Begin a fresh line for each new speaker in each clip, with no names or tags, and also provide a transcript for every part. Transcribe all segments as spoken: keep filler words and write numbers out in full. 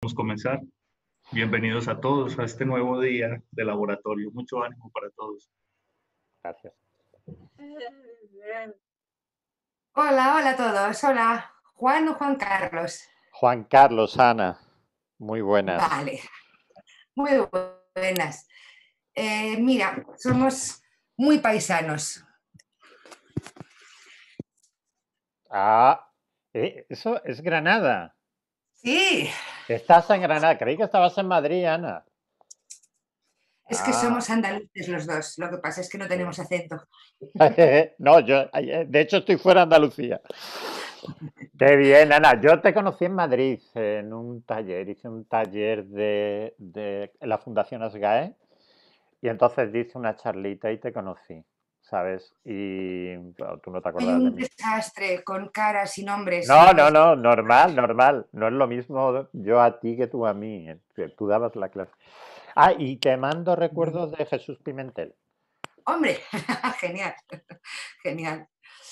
Vamos a comenzar. Bienvenidos a todos a este nuevo día de laboratorio. Mucho ánimo para todos.
Gracias.
Hola, hola a todos. Hola, Juan o Juan Carlos.
Juan Carlos, Ana, muy buenas.
Vale, muy buenas. Eh, mira, somos muy paisanos.
Ah, eh, eso es Granada.
Sí,
Estás en Granada. Creí que estabas en Madrid, Ana.
es que
Ah,
somos andaluces los dos. Lo que pasa es que no
sí.
tenemos acento.
No, yo, eh, de hecho, estoy fuera de Andalucía. Qué bien, Ana. Yo te conocí en Madrid en un taller. Hice un taller de, de en la Fundación Asgae y entonces hice una charlita y te conocí, ¿sabes? Y claro, tú no te
Hay
acordarás de
un
mí.
desastre con caras y nombres.
No,
No
no,
es...
no, normal, normal. No es lo mismo yo a ti que tú a mí. eh, que Tú dabas la clase. Ah, y te mando recuerdos de Jesús Pimentel.
Hombre, genial, genial.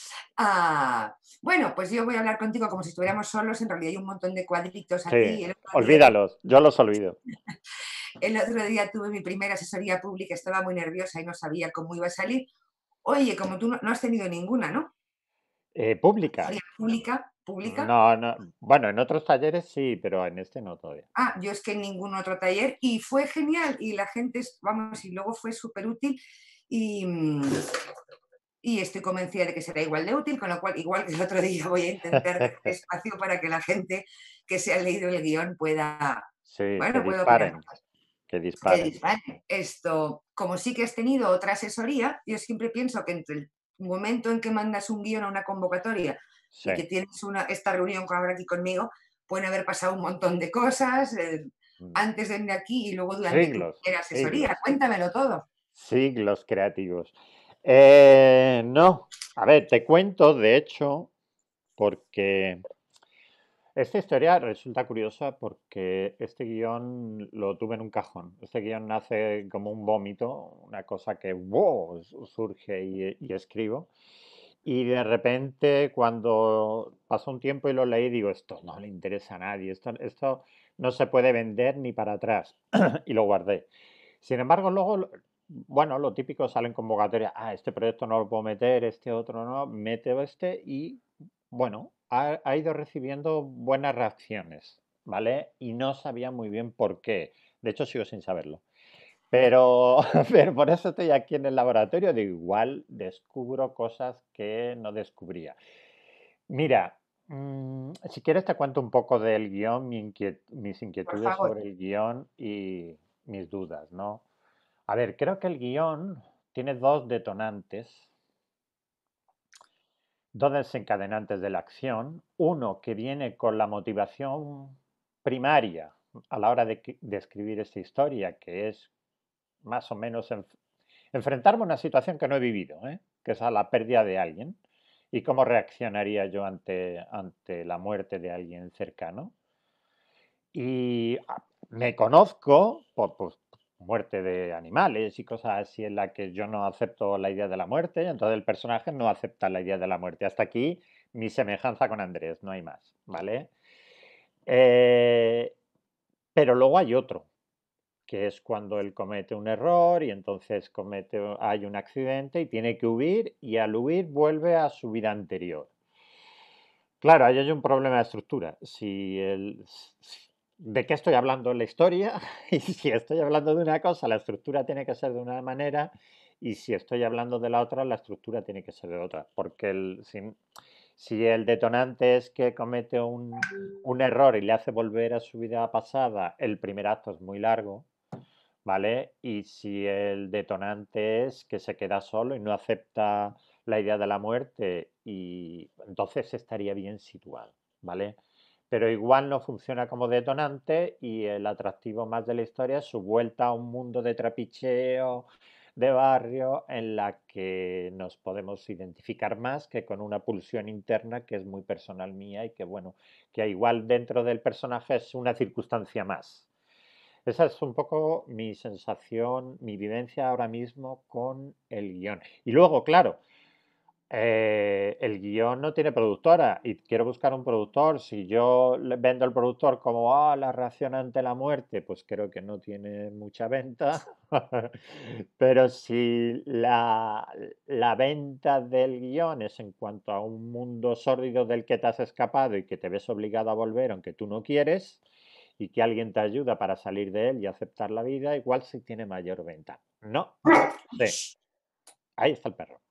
Ah, bueno, pues yo voy a hablar contigo como si estuviéramos solos. En realidad hay un montón de cuadritos
Sí,
aquí. El otro día tuve
olvídalos, yo los olvido.
El otro día tuve mi primera asesoría pública, estaba muy nerviosa y no sabía cómo iba a salir. Oye, como tú no, no has tenido ninguna, ¿no?
Eh, ¿pública?
Asesoría pública, pública.
No, no. Bueno, en otros talleres sí, pero en este no todavía.
Ah, yo es que en ningún otro taller y fue genial y la gente, es- vamos, y luego fue súper útil y, mm, y estoy convencida de que será igual de útil, con lo cual, igual que el otro día, voy a intentar dejar espacio para que la gente que se ha leído el guión pueda,
Sí, que
bueno, pueda opinar.
disparen, que
Que
disparen.
dispare. Esto, como sí que has tenido otra asesoría, yo siempre pienso que entre el momento en que mandas un guión a una convocatoria
Sí.
y que tienes una, esta reunión que habrá aquí conmigo, pueden haber pasado un montón de cosas eh,
Mm.
antes de venir aquí y luego durante tu
Siglos,
primera asesoría.
siglos,
Cuéntamelo todo.
siglos creativos. Eh, no, a ver, te cuento, de hecho, porque esta historia resulta curiosa porque este guión lo tuve en un cajón. Este guión nace como un vómito, una cosa que ¡wow! Surge y, y escribo. Y de repente, cuando pasó un tiempo y lo leí, digo, esto no le interesa a nadie, esto, esto no se puede vender ni para atrás. Y lo guardé. Sin embargo, luego, lo- bueno, lo típico sale en convocatoria, ah, este proyecto no lo puedo meter, este otro no, mete este y bueno, ha, ha ido recibiendo buenas reacciones, ¿vale? Y no sabía muy bien por qué. De hecho, sigo sin saberlo. Pero, pero por eso estoy aquí en el laboratorio, de igual descubro cosas que no descubría. Mira, mm, si quieres te cuento un poco del guión, mi inquiet- mis
Por
inquietudes
favor.
sobre el guión y mis dudas, ¿no? A ver, creo que el guión tiene dos detonantes, dos desencadenantes de la acción. Uno que viene con la motivación primaria a la hora de, que- de escribir esta historia, que es más o menos enf- enfrentarme a una situación que no he vivido, ¿eh? Que es a la pérdida de alguien y cómo reaccionaría yo ante, ante la muerte de alguien cercano. Y ah, me conozco por pues, muerte de animales y cosas así en la que yo no acepto la idea de la muerte, entonces el personaje no acepta la idea de la muerte. Hasta aquí mi semejanza con Andrés, no hay más, ¿vale? Eh, pero luego hay otro, que es cuando él comete un error y entonces comete, hay un accidente y tiene que huir y al huir vuelve a su vida anterior. Claro, ahí hay un problema de estructura. Si el, ¿De qué estoy hablando en la historia? Y si estoy hablando de una cosa, la estructura tiene que ser de una manera, y si estoy hablando de la otra, la estructura tiene que ser de otra. Porque el, si, si el detonante es que comete un, un error y le hace volver a su vida pasada, el primer acto es muy largo, ¿vale? Y si el detonante es que se queda solo y no acepta la idea de la muerte, y entonces estaría bien situado, ¿vale? Pero igual no funciona como detonante y el atractivo más de la historia es su vuelta a un mundo de trapicheo, de barrio, en la que nos podemos identificar más que con una pulsión interna que es muy personal mía y que, bueno, que igual dentro del personaje es una circunstancia más. Esa es un poco mi sensación, mi vivencia ahora mismo con el guión. Y luego, claro, Eh, el guión no tiene productora y quiero buscar un productor. Si yo le vendo al productor como ah, la reacción ante la muerte, pues creo que no tiene mucha venta. Pero si la, la venta del guión es en cuanto a un mundo sórdido del que te has escapado y que te ves obligado a volver aunque tú no quieres, y que alguien te ayuda para salir de él y aceptar la vida, igual sí tiene mayor venta. No, sí, ahí está el perro.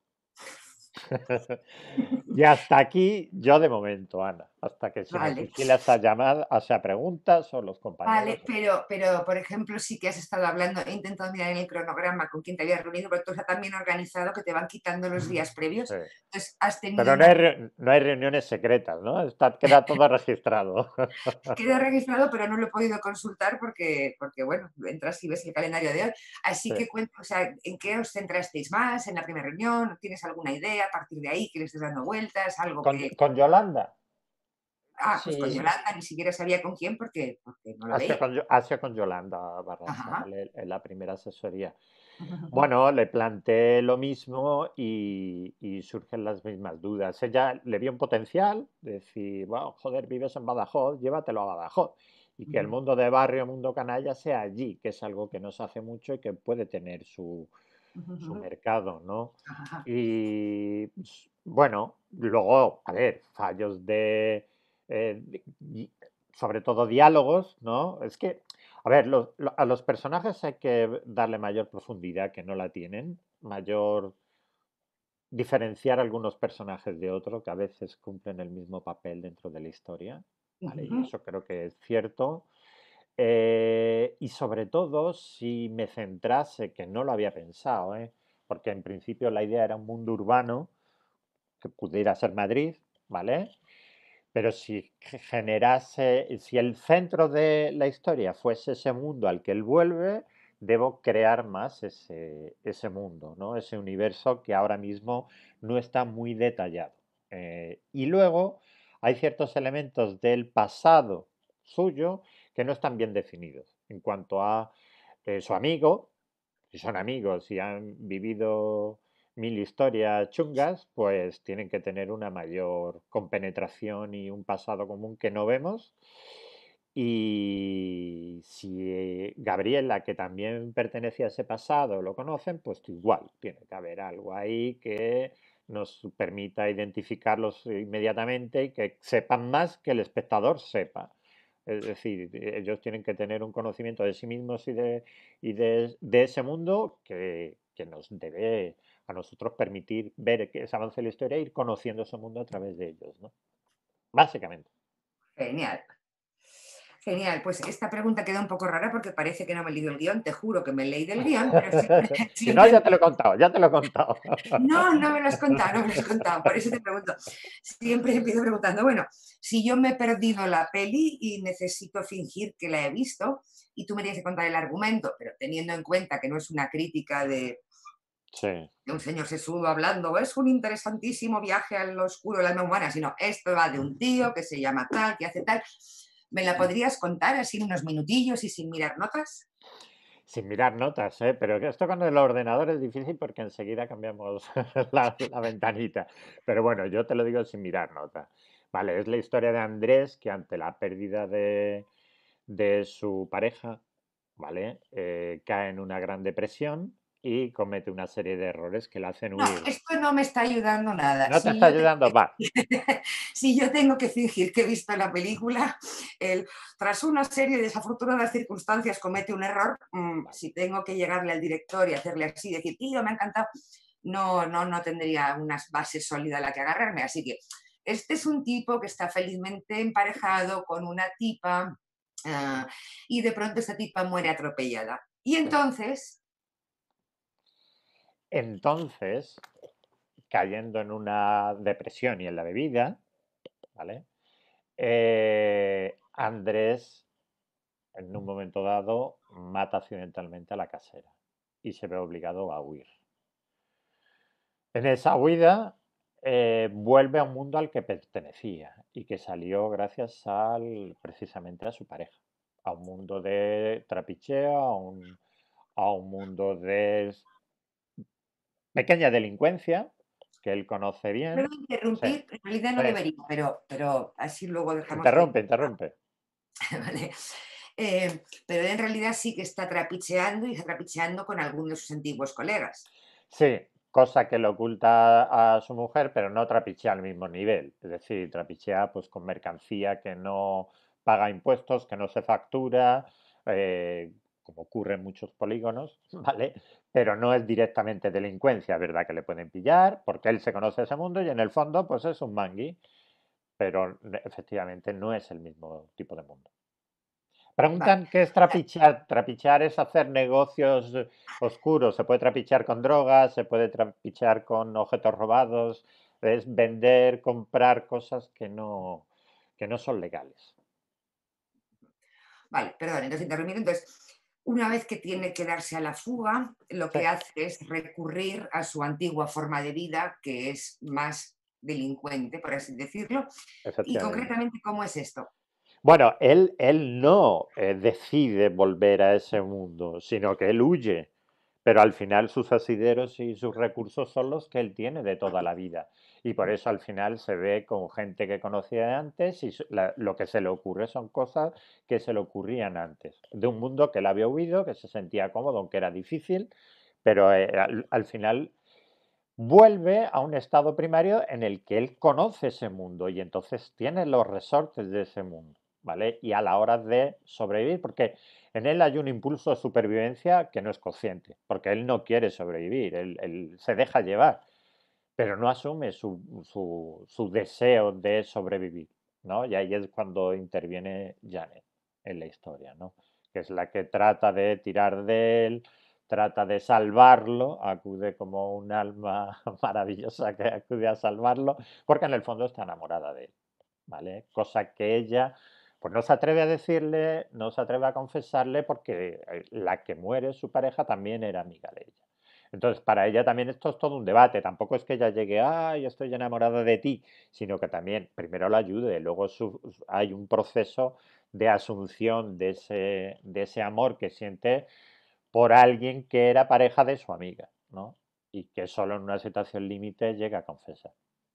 Y hasta aquí yo de momento, Ana, hasta que se me
Vale.
fusilen esas llamadas, o sea, preguntas o los compañeros.
Vale, pero, pero por ejemplo, sí que has estado hablando, he intentado mirar en el cronograma con quién te habías reunido, pero tú está tan bien organizado que te van quitando los días previos.
Sí.
Entonces, has tenido
Pero no hay,
una...
re- no hay reuniones secretas, ¿no? Está, queda todo registrado.
Queda registrado, pero no lo he podido consultar porque, porque bueno, entras y ves el calendario de hoy. Así
Sí.
que, cuento, o sea, ¿en qué os centrasteis más en la primera reunión? ¿Tienes alguna idea a partir de ahí que le estés dando vueltas? Algo
Con,
que...
con Yolanda.
Ah, pues con
Sí,
Yolanda ni siquiera sabía con quién porque, porque no lo
ha sido
veía.
con, Yo- ha sido con Yolanda Barraza,
Ajá.
¿vale? En la primera asesoría. Bueno, le planteé lo mismo y, y surgen las mismas dudas. Ella le vio un potencial, de decir, bueno, joder, vives en Badajoz, llévatelo a Badajoz. Y que el mundo de barrio, mundo canalla sea allí, que es algo que no se hace mucho y que puede tener su, su mercado, ¿no?
Ajá.
Y pues, bueno, luego, a ver, fallos de, eh, de- y- sobre todo diálogos, ¿no? Es que, a ver, los- lo- a los personajes hay que darle mayor profundidad que no la tienen, mayor diferenciar algunos personajes de otros que a veces cumplen el mismo papel dentro de la historia, ¿vale? Y
Ujú.
eso creo que es cierto. Eh, y sobre todo, si me centrase, que no lo había pensado, ¿eh? Porque en principio la idea era un mundo urbano que pudiera ser Madrid, ¿vale? Pero si generase, si el centro de la historia fuese ese mundo al que él vuelve, debo crear más ese, ese mundo, ¿no? Ese universo que ahora mismo no está muy detallado. Eh, y luego hay ciertos elementos del pasado suyo que no están bien definidos en cuanto a eh, su amigo, si son amigos y han vivido mil historias chungas, pues tienen que tener una mayor compenetración y un pasado común que no vemos. Y si eh, Gabriela, que también pertenecía a ese pasado, lo conocen, pues igual, tiene que haber algo ahí que nos permita identificarlos inmediatamente y que sepan más que el espectador sepa. Es decir, ellos tienen que tener un conocimiento de sí mismos y de, y de, de ese mundo que, que nos debe a nosotros permitir ver que ese avance de la historia e ir conociendo ese mundo a través de ellos, ¿no? Básicamente.
Genial. Genial, pues esta pregunta queda un poco rara porque parece que no me he leído el guión, te juro que me he leído el guión, pero siempre,
Si no,
siempre...
ya te lo he contado, ya te lo he contado.
No, no me lo has contado, no me lo has contado, por eso te pregunto. Siempre empiezo preguntando, bueno, si yo me he perdido la peli y necesito fingir que la he visto y tú me tienes que contar el argumento, pero teniendo en cuenta que no es una crítica de,
Sí.
de un señor sesudo hablando, es un interesantísimo viaje al oscuro del alma humana, sino esto va de un tío que se llama tal, que hace tal. ¿Me la podrías contar así en unos minutillos y sin mirar notas?
Sin mirar notas, ¿eh? Pero que esto con el ordenador es difícil porque enseguida cambiamos la, la ventanita. Pero bueno, yo te lo digo sin mirar notas. Vale, es la historia de Andrés que ante la pérdida de, de su pareja, ¿vale? Eh, cae en una gran depresión y comete una serie de errores que le hacen
No,
huir.
esto no me está ayudando nada.
¿No te
Si
está
yo, tengo
ayudando?
que,
Va.
si yo tengo que fingir que he visto la película, el, tras una serie de desafortunadas circunstancias comete un error, mmm,
Vale.
si tengo que llegarle al director y hacerle así, decir, tío, me ha encantado, no, no, no tendría unas bases sólidas a la que agarrarme. Así que este es un tipo que está felizmente emparejado con una tipa uh, y de pronto esta tipa muere atropellada. Y entonces...
Entonces, cayendo en una depresión y en la bebida, ¿vale? Eh, Andrés, en un momento dado, mata accidentalmente a la casera y se ve obligado a huir. En esa huida, eh, vuelve a un mundo al que pertenecía y que salió gracias al, precisamente a su pareja, a un mundo de trapicheo, a un, a un mundo de pequeña delincuencia, que él conoce bien.
Puedo
Sí,
interrumpir, en realidad no
sí.
debería, pero, pero así luego dejamos de...
Interrumpe, interrumpe.
Vale. Eh, pero en realidad sí que está trapicheando y está trapicheando con algunos de sus antiguos colegas.
Sí, cosa que le oculta a su mujer, pero no trapichea al mismo nivel. Es decir, trapichea pues con mercancía que no paga impuestos, que no se factura, eh, como ocurre en muchos polígonos, ¿vale? Pero no es directamente delincuencia, es verdad que le pueden pillar, porque él se conoce ese mundo y en el fondo pues es un mangui, pero efectivamente no es el mismo tipo de mundo.
Vale.
Preguntan qué es trapichear. Trapichear es hacer negocios eh, oscuros. Se puede trapichear con drogas, se puede trapichear con objetos robados, es vender, comprar cosas que no, que no son legales.
Vale, perdón, entonces interrumpir. Entonces, una vez que tiene que darse a la fuga, lo
Sí,
que hace es recurrir a su antigua forma de vida, que es más delincuente, por así decirlo. Y
efectivamente.
concretamente, ¿cómo es esto?
Bueno, él, él no eh, decide volver a ese mundo, sino que él huye. Pero al final sus asideros y sus recursos son los que él tiene de toda la vida. Y por eso al final se ve con gente que conocía de antes y su- la- lo que se le ocurre son cosas que se le ocurrían antes. De un mundo que él había huido, que se sentía cómodo, aunque era difícil, pero eh, al, al final vuelve a un estado primario en el que él conoce ese mundo y entonces tiene los resortes de ese mundo, ¿vale? Y a la hora de sobrevivir, porque en él hay un impulso de supervivencia que no es consciente, porque él no quiere sobrevivir, él, él se deja llevar, pero no asume su, su, su deseo de sobrevivir, ¿no? Y ahí es cuando interviene Janet en la historia, ¿no? Que es la que trata de tirar de él, trata de salvarlo, acude como un alma maravillosa que acude a salvarlo, porque en el fondo está enamorada de él, ¿vale? Cosa que ella pues no se atreve a decirle, no se atreve a confesarle porque eh, la que muere, su pareja, también era amiga de ella. Entonces, para ella también esto es todo un debate. Tampoco es que ella llegue, ay, estoy enamorada de ti, sino que también primero la ayude, luego su- hay un proceso de asunción de ese, de ese amor que siente por alguien que era pareja de su amiga, ¿no? Y que solo en una situación límite llega a confesar.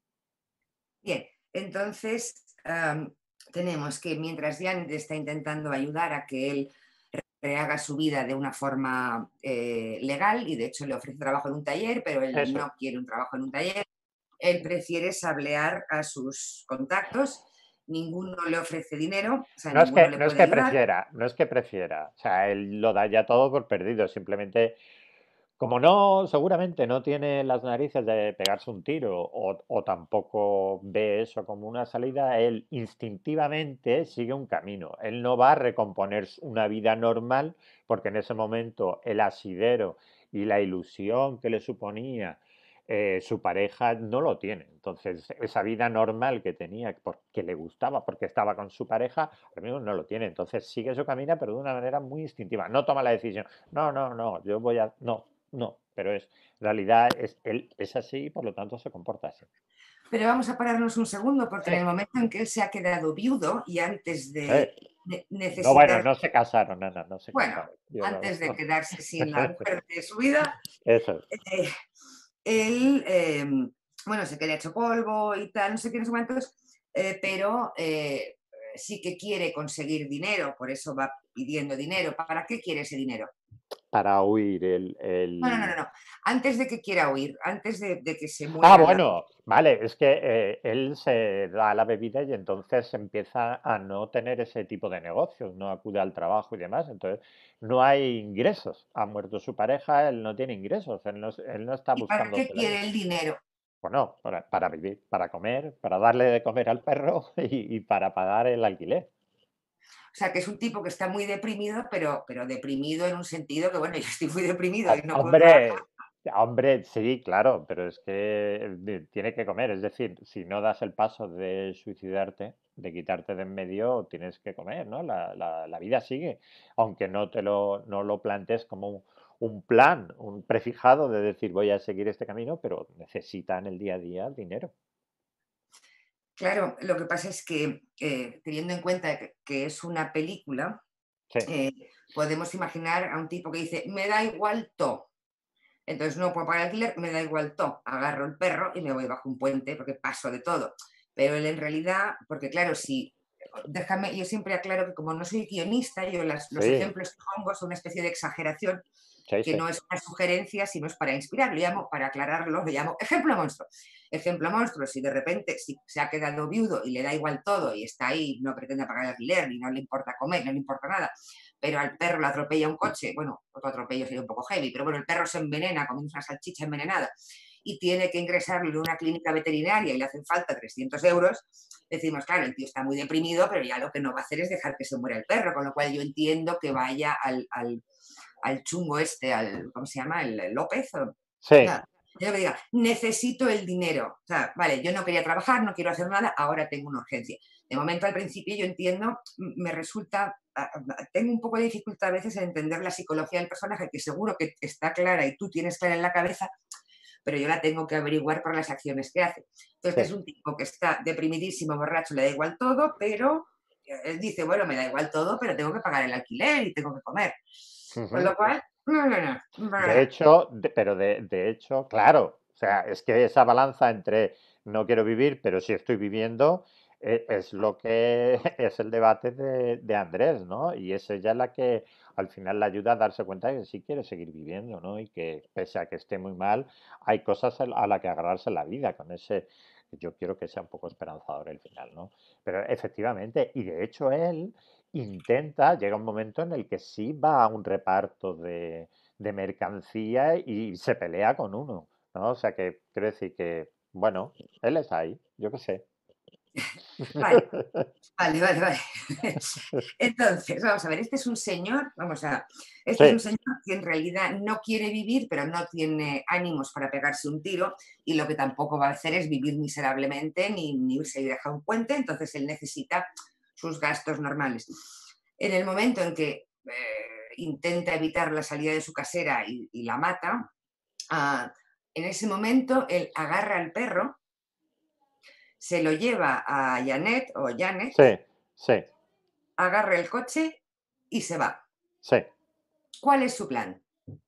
Bien, entonces am, tenemos que mientras Janet está intentando ayudar a que él rehaga su vida de una forma eh, legal, y de hecho le ofrece trabajo en un taller, pero él
Eso es.
no quiere un trabajo en un taller, él prefiere sablear a sus contactos, ninguno le ofrece dinero, o sea,
No es
ninguno
que,
le
no es
puede
que
ayudar.
prefiera, no es que prefiera. O sea, él lo da ya todo por perdido. Simplemente, como no, seguramente no tiene las narices de pegarse un tiro o, o tampoco ve eso como una salida, él instintivamente sigue un camino. Él no va a recomponer una vida normal porque en ese momento el asidero y la ilusión que le suponía eh, su pareja no lo tiene. Entonces, esa vida normal que tenía, porque le gustaba, porque estaba con su pareja, ahora mismo no lo tiene. Entonces, sigue su camino, pero de una manera muy instintiva. No toma la decisión. No, no, no, yo voy a... No, no, pero es, en realidad es, él es así y por lo tanto se comporta así.
Pero vamos a pararnos un segundo, porque
Sí,
en el momento en que él se ha quedado viudo y antes
sí.
de ne-
No, bueno,
necesitar,
no se casaron, Ana, no se
bueno,
casaron. Yo lo-
antes de quedarse sin la mujer de su vida,
Eso es.
eh, él, eh, bueno, se queda hecho polvo y tal, no sé qué, no sé cuántos, eh, pero eh, sí que quiere conseguir dinero, por eso va pidiendo dinero. ¿Para qué quiere ese dinero?
Para huir el,
No, no, no, no,
el...
no. Antes de que quiera huir, antes de, de que se
Ah,
muera la...
bueno, vale, es que eh, él se da la bebida y entonces empieza a no tener ese tipo de negocios, no acude al trabajo y demás, entonces no hay ingresos. Ha muerto su pareja, él no tiene ingresos, él no, él no está
¿Y para qué
buscándose la vida.
quiere el dinero?
Bueno, para, para vivir, para comer, para darle de comer al perro y, y para pagar el alquiler.
O sea, que es un tipo que está muy deprimido, pero, pero deprimido en un sentido que, bueno, yo estoy muy deprimido y
Ho-
no puedo trabajar.
Hombre, hombre, sí, claro, pero es que eh, tiene que comer. Es decir, si no das el paso de suicidarte, de quitarte de en medio, tienes que comer, ¿no? La, la- la vida sigue, aunque no te lo, no lo plantees como un, un plan, un prefijado de decir voy a seguir este camino, pero necesita en el día a día dinero.
Claro, lo que pasa es que, eh, teniendo en cuenta que, que es una película,
Sí,
eh, podemos imaginar a un tipo que dice, me da igual todo. Entonces no puedo pagar el alquiler, me da igual todo. Agarro el perro y me voy bajo un puente porque paso de todo. Pero él en realidad, porque claro, si, déjame, yo siempre aclaro que como no soy guionista, yo las, los
Sí,
ejemplos que pongo son una especie de exageración
sí,
que
sí.
no es una sugerencia, sino es para inspirar. Lo llamo, para aclararlo, lo llamo ejemplo monstruo. Ejemplo monstruo, si de repente si se ha quedado viudo y le da igual todo y está ahí, no pretende pagar el alquiler, ni no le importa comer, no le importa nada, pero al perro le atropella un coche, bueno, otro atropello sería un poco heavy, pero bueno, el perro se envenena comiendo una salchicha envenenada y tiene que ingresarlo en una clínica veterinaria y le hacen falta trescientos euros, decimos, claro, el tío está muy deprimido, pero ya lo que no va a hacer es dejar que se muera el perro, con lo cual yo entiendo que vaya al, al al chungo este, al, ¿cómo se llama? El, el López. O,
Sí.
nada, yo me diga, necesito el dinero. O sea, vale, yo no quería trabajar, no quiero hacer nada, ahora tengo una urgencia. De momento, al principio, yo entiendo, me resulta, tengo un poco de dificultad a veces en entender la psicología del personaje, que seguro que está clara y tú tienes clara en la cabeza, pero yo la tengo que averiguar por las acciones que hace. Entonces,
Sí.
es un tipo que está deprimidísimo, borracho, le da igual todo, pero él dice, bueno, me da igual todo, pero tengo que pagar el alquiler y tengo que comer. Con
Ujú.
lo cual, no, no, no,
De hecho, de- pero de, de hecho, claro, o sea, es que esa balanza entre no quiero vivir, pero sí estoy viviendo, e- es lo que es el debate de, de Andrés, ¿no? Y es ella la que al final le ayuda a darse cuenta de que sí quiere seguir viviendo, ¿no? Y que pese a que esté muy mal, hay cosas a a la que agarrarse en la vida con ese, yo quiero que sea un poco esperanzador el final, ¿no? Pero efectivamente, y de hecho él intenta, llega un momento en el que sí va a un reparto de de mercancía y se pelea con uno, ¿no? O sea que quiero decir que, bueno, él está ahí, yo qué sé.
vale, vale, vale, vale. Entonces, vamos a ver, este es un señor, vamos a, este es un
Sí,
señor que en realidad no quiere vivir, pero no tiene ánimos para pegarse un tiro y lo que tampoco va a hacer es vivir miserablemente ni, ni irse y dejar un puente, entonces él necesita sus gastos normales. En el momento en que eh, intenta evitar la salida de su casera y, y la mata, ah, en ese momento él agarra al perro, se lo lleva a Janet o Janet,
sí, sí,
agarra el coche y se va.
sí.
¿Cuál es su plan?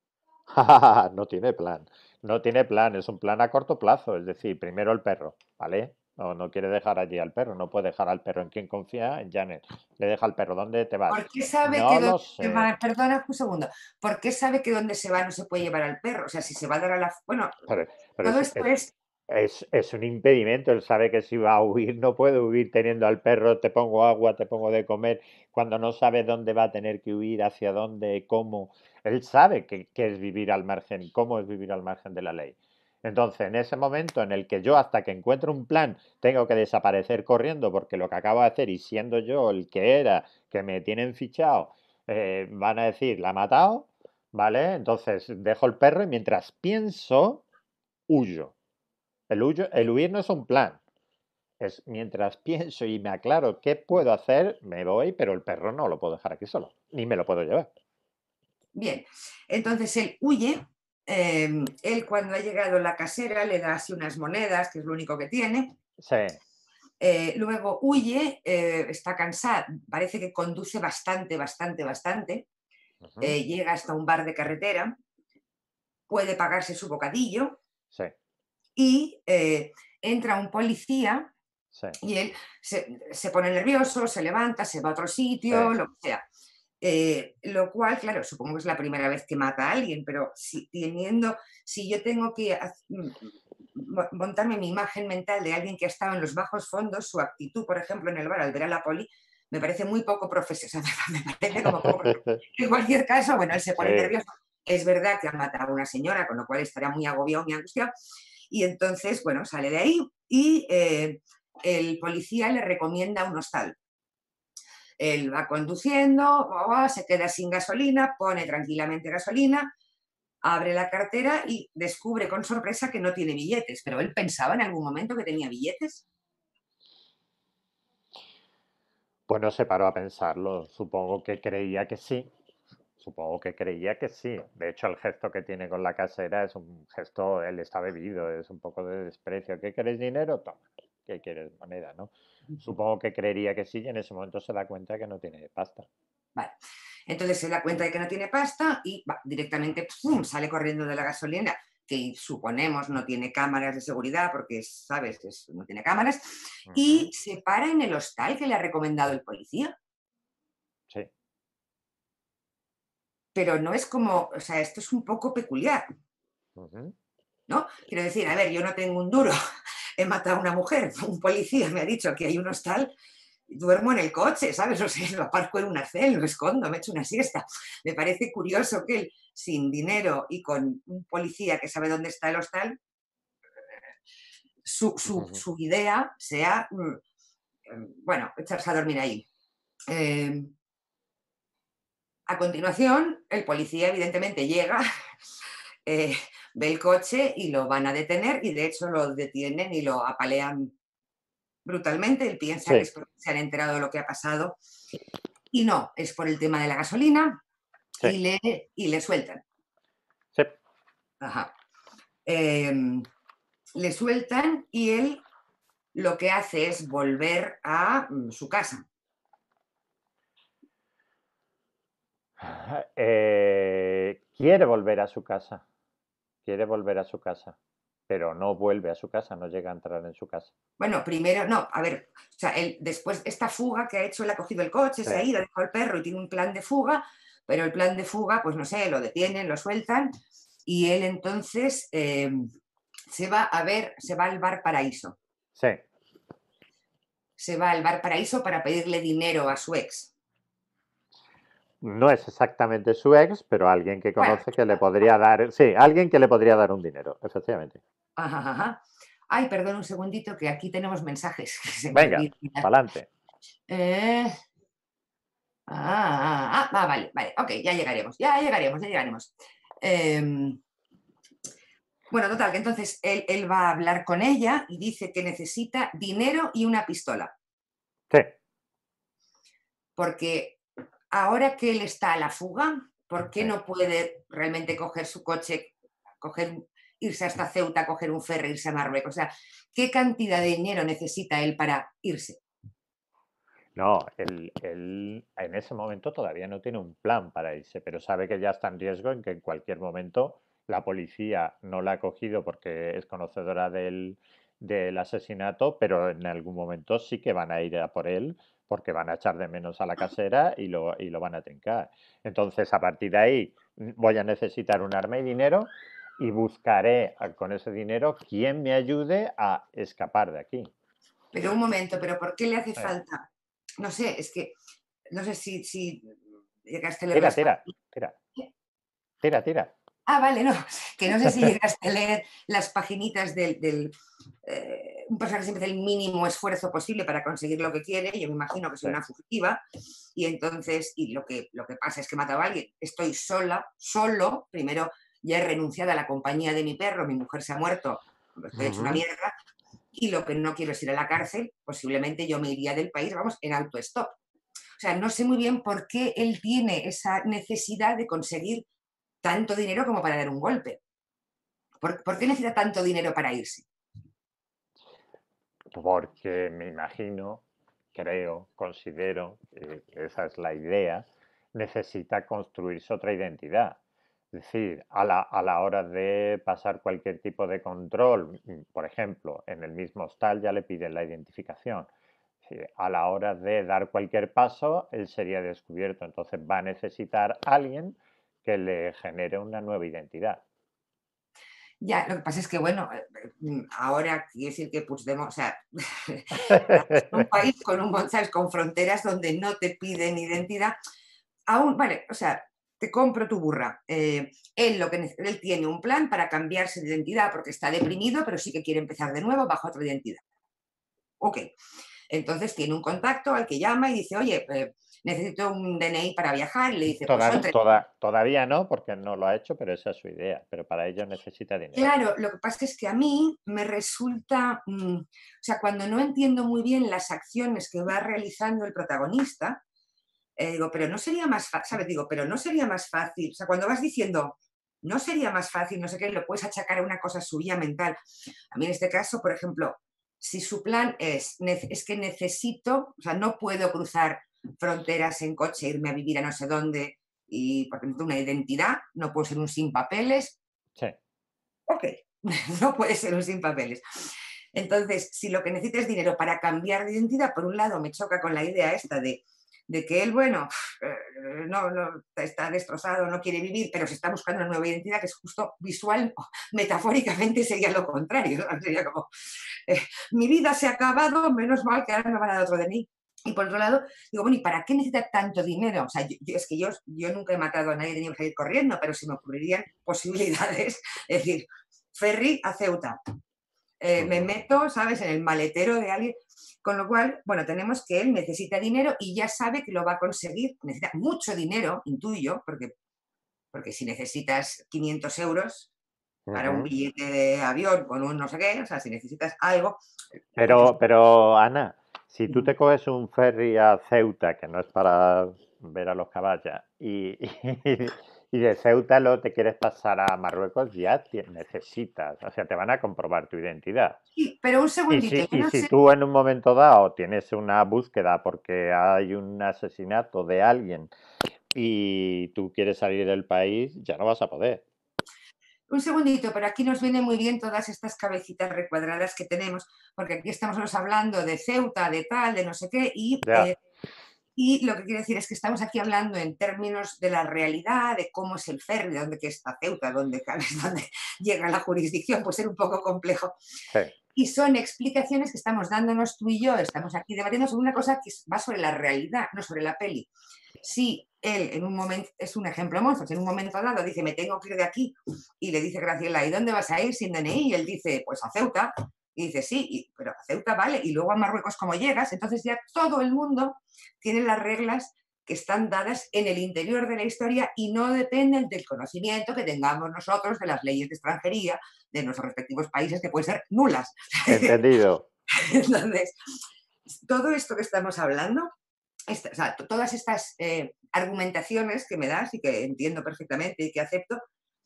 No tiene plan, no tiene plan, es un plan a corto plazo, es decir, primero el perro, ¿vale? No, no quiere dejar allí al perro, no puede dejar al perro en quien confía, en Janet. Le deja al perro, ¿dónde te vas?
¿Por qué sabe que
No
donde
lo
se
sé,
va? Perdona un segundo. ¿Por qué sabe que donde se va no se puede llevar al perro? O sea, si se va a dar a la... Bueno,
pero, pero
todo
es,
esto
es-
es...
Es, es un impedimento, él sabe que si va a huir no puede huir teniendo al perro, te pongo agua, te pongo de comer, cuando no sabe dónde va a tener que huir, hacia dónde, cómo. Él sabe que, que es vivir al margen, cómo es vivir al margen de la ley. Entonces, en ese momento en el que yo hasta que encuentre un plan tengo que desaparecer corriendo porque lo que acabo de hacer y siendo yo el que era, que me tienen fichado, eh, van a decir, la ha matado, ¿vale? Entonces dejo el perro y mientras pienso, huyo. El, huyo- el huir no es un plan. Es mientras pienso y me aclaro qué puedo hacer, me voy, pero el perro no lo puedo dejar aquí solo, ni me lo puedo llevar.
Bien. Entonces él huye. eh, él cuando ha llegado la casera le da así unas monedas, que es lo único que tiene.
Sí.
Eh, luego huye, eh, está cansado, parece que conduce bastante, bastante, bastante.
Ujú.
Eh, llega hasta un bar de carretera, puede pagarse su bocadillo
Sí,
y eh, entra un policía
sí,
y él se, se, pone nervioso, se levanta, se va a otro
sí,
sitio, lo que sea. Eh, lo cual, claro, supongo que es la primera vez que mata a alguien, pero si teniendo, si yo tengo que montarme mi imagen mental de alguien que ha estado en los bajos fondos, su actitud, por ejemplo, en el bar al ver a la poli, me parece muy poco profesional, me parece como poco profesional. En cualquier caso, bueno, él se pone
sí.
nervioso. Es verdad que ha matado a una señora, con lo cual estaría muy agobiado, muy angustiado. Y entonces, bueno, sale de ahí y eh, el policía le recomienda un hostal. Él va conduciendo, oh, oh, se queda sin gasolina, pone tranquilamente gasolina, abre la cartera y descubre con sorpresa que no tiene billetes. Pero él pensaba en algún momento que tenía billetes.
Pues no se paró a pensarlo. Supongo que creía que sí. Supongo que creía que sí. De hecho, el gesto que tiene con la casera es un gesto, él está bebido, es un poco de desprecio. ¿Qué quieres dinero? Toma. ¿Qué quieres moneda, no? Supongo que creería que sí y en ese momento se da cuenta que no tiene pasta.
Vale. Entonces se da cuenta de que no tiene pasta y va, directamente ¡pum!, sale corriendo de la gasolina, que suponemos no tiene cámaras de seguridad porque, sabes, es, no tiene cámaras,
Ujú.
y se para en el hostal que le ha recomendado el policía.
Sí.
Pero no es como, o sea, esto es un poco peculiar,
Ujú.
¿no? Quiero decir, a ver, yo no tengo un duro, he matado a una mujer, un policía me ha dicho que hay un hostal, duermo en el coche, ¿sabes? O sea, lo aparco en un arcén, lo escondo, me echo una siesta. Me parece curioso que él, sin dinero y con un policía que sabe dónde está el hostal, su, su,
Ujú.
su idea sea, mm, bueno, echarse a dormir ahí. Eh, a continuación, el policía evidentemente llega, eh, ve el coche y lo van a detener y de hecho lo detienen y lo apalean brutalmente. Él piensa que
Sí,
es porque se han enterado de lo que ha pasado y no, es por el tema de la gasolina
sí,
y le, y le sueltan.
sí.
Ajá. Em, le sueltan y él lo que hace es volver a mm, su casa.
Eh, quiere volver a su casa, quiere volver a su casa, pero no vuelve a su casa, no llega a entrar en su casa.
Bueno, primero, no, a ver, o sea, él, después esta fuga que ha hecho, él ha cogido el coche,
Sí,
se ha ido, ha dejado el perro y tiene un plan de fuga, pero el plan de fuga, pues no sé, lo detienen, lo sueltan y él entonces eh, se va a ver, se va al Bar Paraíso.
sí.
Se va al Bar Paraíso para pedirle dinero a su ex.
No es exactamente su ex, pero alguien que
Bueno,
conoce que le podría dar, sí, alguien que le podría dar un dinero, efectivamente.
ajá, ajá. Ay, perdón un segundito, que aquí tenemos mensajes que se me
Venga,
olvidan.
pa'lante.
Eh, ah, ah, ah, vale, vale, ok, ya llegaremos, ya llegaremos, ya llegaremos. Eh, bueno, total, que entonces él, él va a hablar con ella y dice que necesita dinero y una pistola,
Sí.
porque ahora que él está a la fuga, ¿por qué
Sí.
no puede realmente coger su coche, coger, irse hasta Ceuta, coger un ferry, irse a Marruecos? O sea, ¿qué cantidad de dinero necesita él para irse?
No, él, él en ese momento todavía no tiene un plan para irse, pero sabe que ya está en riesgo en que en cualquier momento la policía no la ha cogido porque es conocedora del, del asesinato, pero en algún momento sí que van a ir a por él porque van a echar de menos a la casera y lo, y lo van a trincar. Entonces, a partir de ahí, mm, voy a necesitar un arma y dinero y buscaré a- con ese dinero quien me ayude a escapar de aquí.
Pero un momento, ¿pero por qué le hace
Eh,
falta? No sé, es que no sé si, si llegaste a leer
Tira,
las
tira,
páginas.
tira, tira, tira.
Ah, vale, no, que no sé si llegaste a leer las paginitas del, del eh, un personaje siempre hace el mínimo esfuerzo posible para conseguir lo que quiere. Yo me imagino que soy
Sí.
una fugitiva y entonces, y lo que, lo que pasa es que he matado a alguien. Estoy sola, solo, primero ya he renunciado a la compañía de mi perro, mi mujer se ha muerto, estoy hecho una
Ujú.
mierda y lo que no quiero es ir a la cárcel, posiblemente yo me iría del país, vamos, en autostop. O sea, no sé muy bien por qué él tiene esa necesidad de conseguir tanto dinero como para dar un golpe. ¿Por, por qué necesita tanto dinero para irse?
Porque me imagino, creo, considero, eh, que esa es la idea, necesita construirse otra identidad. Es decir, a la, a la hora de pasar cualquier tipo de control, mm, por ejemplo, en el mismo hostal ya le piden la identificación. Es decir, a la hora de dar cualquier paso, él sería descubierto. Entonces va a necesitar alguien que le genere una nueva identidad.
Ya, lo que pasa es que, bueno, eh, eh, ahora quiero decir que Puigdemont, o sea, un país con un ¿sabes? Con fronteras donde no te piden identidad, aún, vale, o sea, te compro tu burra. Eh, él, lo que, nece- él tiene un plan para cambiarse de identidad porque está deprimido, pero sí que quiere empezar de nuevo bajo otra identidad. Ok, entonces tiene un contacto al que llama y dice, oye, eh, necesito un D N I para viajar. Y le dice, pues son
Toda-
tres.
toda- todavía no, porque no lo ha hecho, pero esa es su idea. Pero para ello necesita dinero.
Claro, lo que pasa es que a mí me resulta, mm, o sea, cuando no entiendo muy bien las acciones que va realizando el protagonista, eh, digo, pero no sería más fácil, ¿sabes? Digo, pero no sería más fácil, o sea, cuando vas diciendo, no sería más fácil, no sé qué, lo puedes achacar a una cosa suya mental. A mí en este caso, por ejemplo, si su plan es, es que necesito, o sea, no puedo cruzar fronteras en coche, irme a vivir a no sé dónde, y porque necesito una identidad, no puedo ser un sin papeles.
Sí.
Ok, no puede ser un sin papeles. Entonces, si lo que necesita es dinero para cambiar de identidad, por un lado me choca con la idea esta de, de que él, bueno, eh, no, no, está destrozado, no quiere vivir, pero se está buscando una nueva identidad, que es justo visual, metafóricamente sería lo contrario, ¿no? Sería como, eh, mi vida se ha acabado, menos mal que ahora me van a dar otro de mí. Y por otro lado, digo, bueno, ¿y para qué necesita tanto dinero? O sea, yo, yo, es que yo, yo nunca he matado a nadie, he tenido que salir corriendo, pero se me ocurrirían posibilidades, es decir, ferry a Ceuta, eh, me meto, ¿sabes?, en el maletero de alguien, con lo cual, bueno, tenemos que él necesita dinero y ya sabe que lo va a conseguir, necesita mucho dinero, intuyo, porque, porque si necesitas quinientos euros para un
Ujú.
billete de avión con un no sé qué, o sea, si necesitas algo...
Pero, pero Ana, si tú
Ujú.
te coges un ferry a Ceuta, que no es para ver a los caballos, y, y, y de Ceuta luego te quieres pasar a Marruecos, ya ti- necesitas, o sea, te van a comprobar tu identidad.
Sí, pero un
Y
segundito,
si,
yo
y
no
si
sé...
tú en un momento dado tienes una búsqueda porque hay un asesinato de alguien y tú quieres salir del país, ya no vas a poder.
Un segundito, pero aquí nos vienen muy bien todas estas cabecitas recuadradas que tenemos, porque aquí estamos hablando de Ceuta, de tal, de no sé qué, y,
Ya,
eh, y lo que quiero decir es que estamos aquí hablando en términos de la realidad, de cómo es el ferry, de dónde que está Ceuta, dónde, dónde llega la jurisdicción, puede ser un poco complejo.
sí.
Y son explicaciones que estamos dándonos tú y yo, estamos aquí debatiendo sobre una cosa que va sobre la realidad, no sobre la peli. Si él en un momento, es un ejemplo monstruo, si en un momento dado dice me tengo que ir de aquí y le dice Graciela, ¿y dónde vas a ir sin D N I? Y él dice, pues a Ceuta. Y dice, sí, y, pero a Ceuta vale, y luego a Marruecos ¿cómo llegas? Entonces ya todo el mundo tiene las reglas que están dadas en el interior de la historia y no dependen del conocimiento que tengamos nosotros de las leyes de extranjería de nuestros respectivos países, que pueden ser nulas.
Entendido.
Entonces, todo esto que estamos hablando, esta, o sea, todas estas eh, argumentaciones que me das y que entiendo perfectamente y que acepto,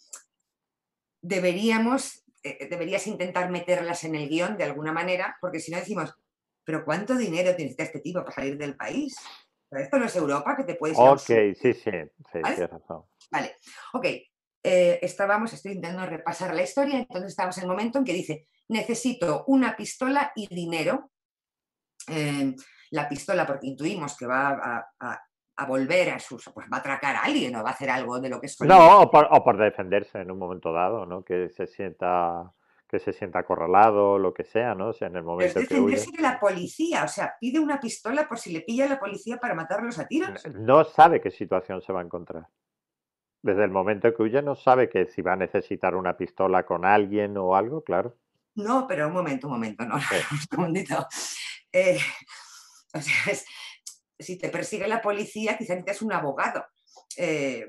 deberíamos, eh, deberías intentar meterlas en el guión de alguna manera, porque si no decimos, pero ¿cuánto dinero necesita este tipo para salir del país? Pero esto no es Europa, que te puedes ir a un
Ok,
sitio,
sí, sí, sí,
¿vale?
tienes razón.
Vale, ok. Eh, estábamos, estoy intentando repasar la historia, entonces estábamos en el momento en que dice, necesito una pistola y dinero. Eh, la pistola, porque intuimos que va a, a, a volver a sus, pues va a atracar a alguien o va a hacer algo de lo que solía.
No, o por, o por defenderse en un momento dado, ¿no? Que se sienta, que se sienta acorralado, lo que sea, ¿no? O sea, en el
Pero es
momento que huye.
defenderse de la policía, o sea, pide una pistola por si le pilla a la policía para matarlos a tiros.
No sabe qué situación se va a encontrar. Desde el momento que huye no sabe que si va a necesitar una pistola con alguien o algo, claro.
No, pero un momento, un momento, no, no,
Sí.
un segundito. Eh, o sea, es, si te persigue la policía, quizás necesitas un abogado. Eh,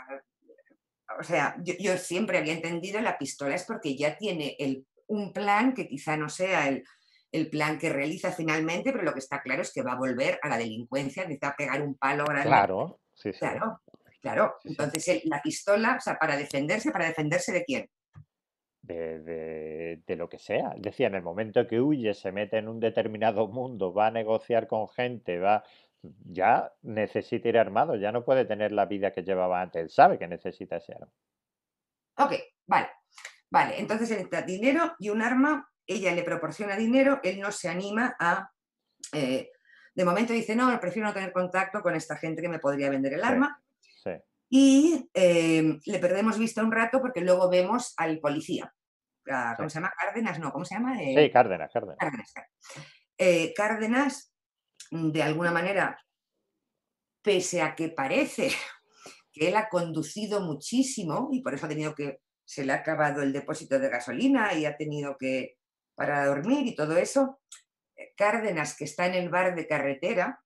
o sea, yo, yo, siempre había entendido la pistola es porque ya tiene el, un plan que quizá no sea el, el plan que realiza finalmente, pero lo que está claro es que va a volver a la delincuencia, necesita pegar un palo grande.
Claro, sí, sí.
Claro, claro.
Sí, sí.
Entonces, él, la pistola, o sea, para defenderse, ¿para defenderse de quién?
De, de, de lo que sea. Decía, en el momento que huye, se mete en un determinado mundo, va a negociar con gente, va, ya necesita ir armado, ya no puede tener la vida que llevaba antes. Él sabe que necesita ese arma.
Ok, vale, vale. Entonces él necesita dinero y un arma, ella le proporciona dinero, él no se anima a... Eh, de momento dice, no, prefiero no tener contacto con esta gente que me podría vender el
Sí,
arma.
sí.
Y eh, le perdemos vista un rato porque luego vemos al policía. A, ¿Cómo
Sí,
se llama? Cárdenas, no, ¿cómo se llama?
sí,
Eh,
Cárdenas, Cárdenas.
Cárdenas. Eh, Cárdenas, de alguna manera, pese a que parece que él ha conducido muchísimo y por eso ha tenido que, se le ha acabado el depósito de gasolina y ha tenido que, para dormir y todo eso, Cárdenas, que está en el bar de carretera,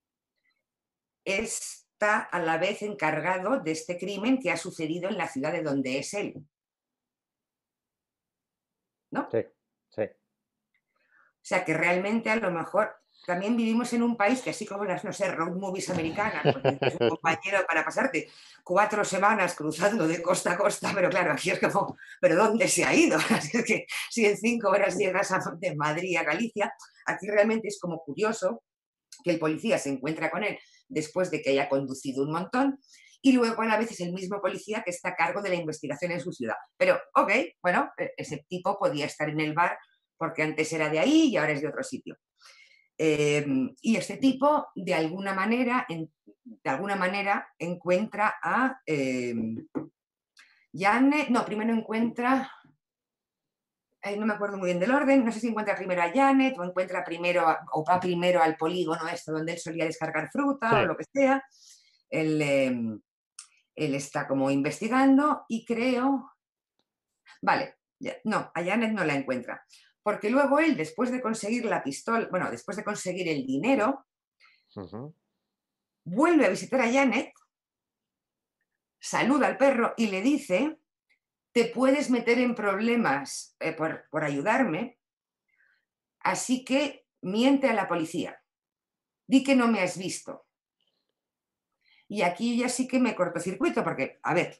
está a la vez encargado de este crimen que ha sucedido en la ciudad de donde es él. ¿No?
Sí, sí.
O sea que realmente a lo mejor también vivimos en un país que así como las, no sé, road movies americanas, pues necesitas un compañero para pasarte cuatro semanas cruzando de costa a costa, pero claro, aquí es como, ¿pero dónde se ha ido? Así es que si en cinco horas llegas a, de Madrid a Galicia, aquí realmente es como curioso que el policía se encuentra con él después de que haya conducido un montón, y luego a la vez es el mismo policía que está a cargo de la investigación en su ciudad. Pero, ok, bueno, ese tipo podía estar en el bar porque antes era de ahí y ahora es de otro sitio. Eh, y este tipo, de alguna manera, en, de alguna manera encuentra a eh, Janet, no, primero encuentra, eh, no me acuerdo muy bien del orden, no sé si encuentra primero a Janet o encuentra primero, a, o va primero al polígono este donde él solía descargar fruta
Sí.
o lo que sea. Él, eh, él está como investigando y creo, vale, ya, no, a Janet no la encuentra. Porque luego él, después de conseguir la pistola, bueno, después de conseguir el dinero,
Ujú.
vuelve a visitar a Janet, saluda al perro y le dice, te puedes meter en problemas eh, por, por ayudarme, así que miente a la policía. Di que no me has visto. Y aquí ya sí que me cortocircuito, porque, a ver,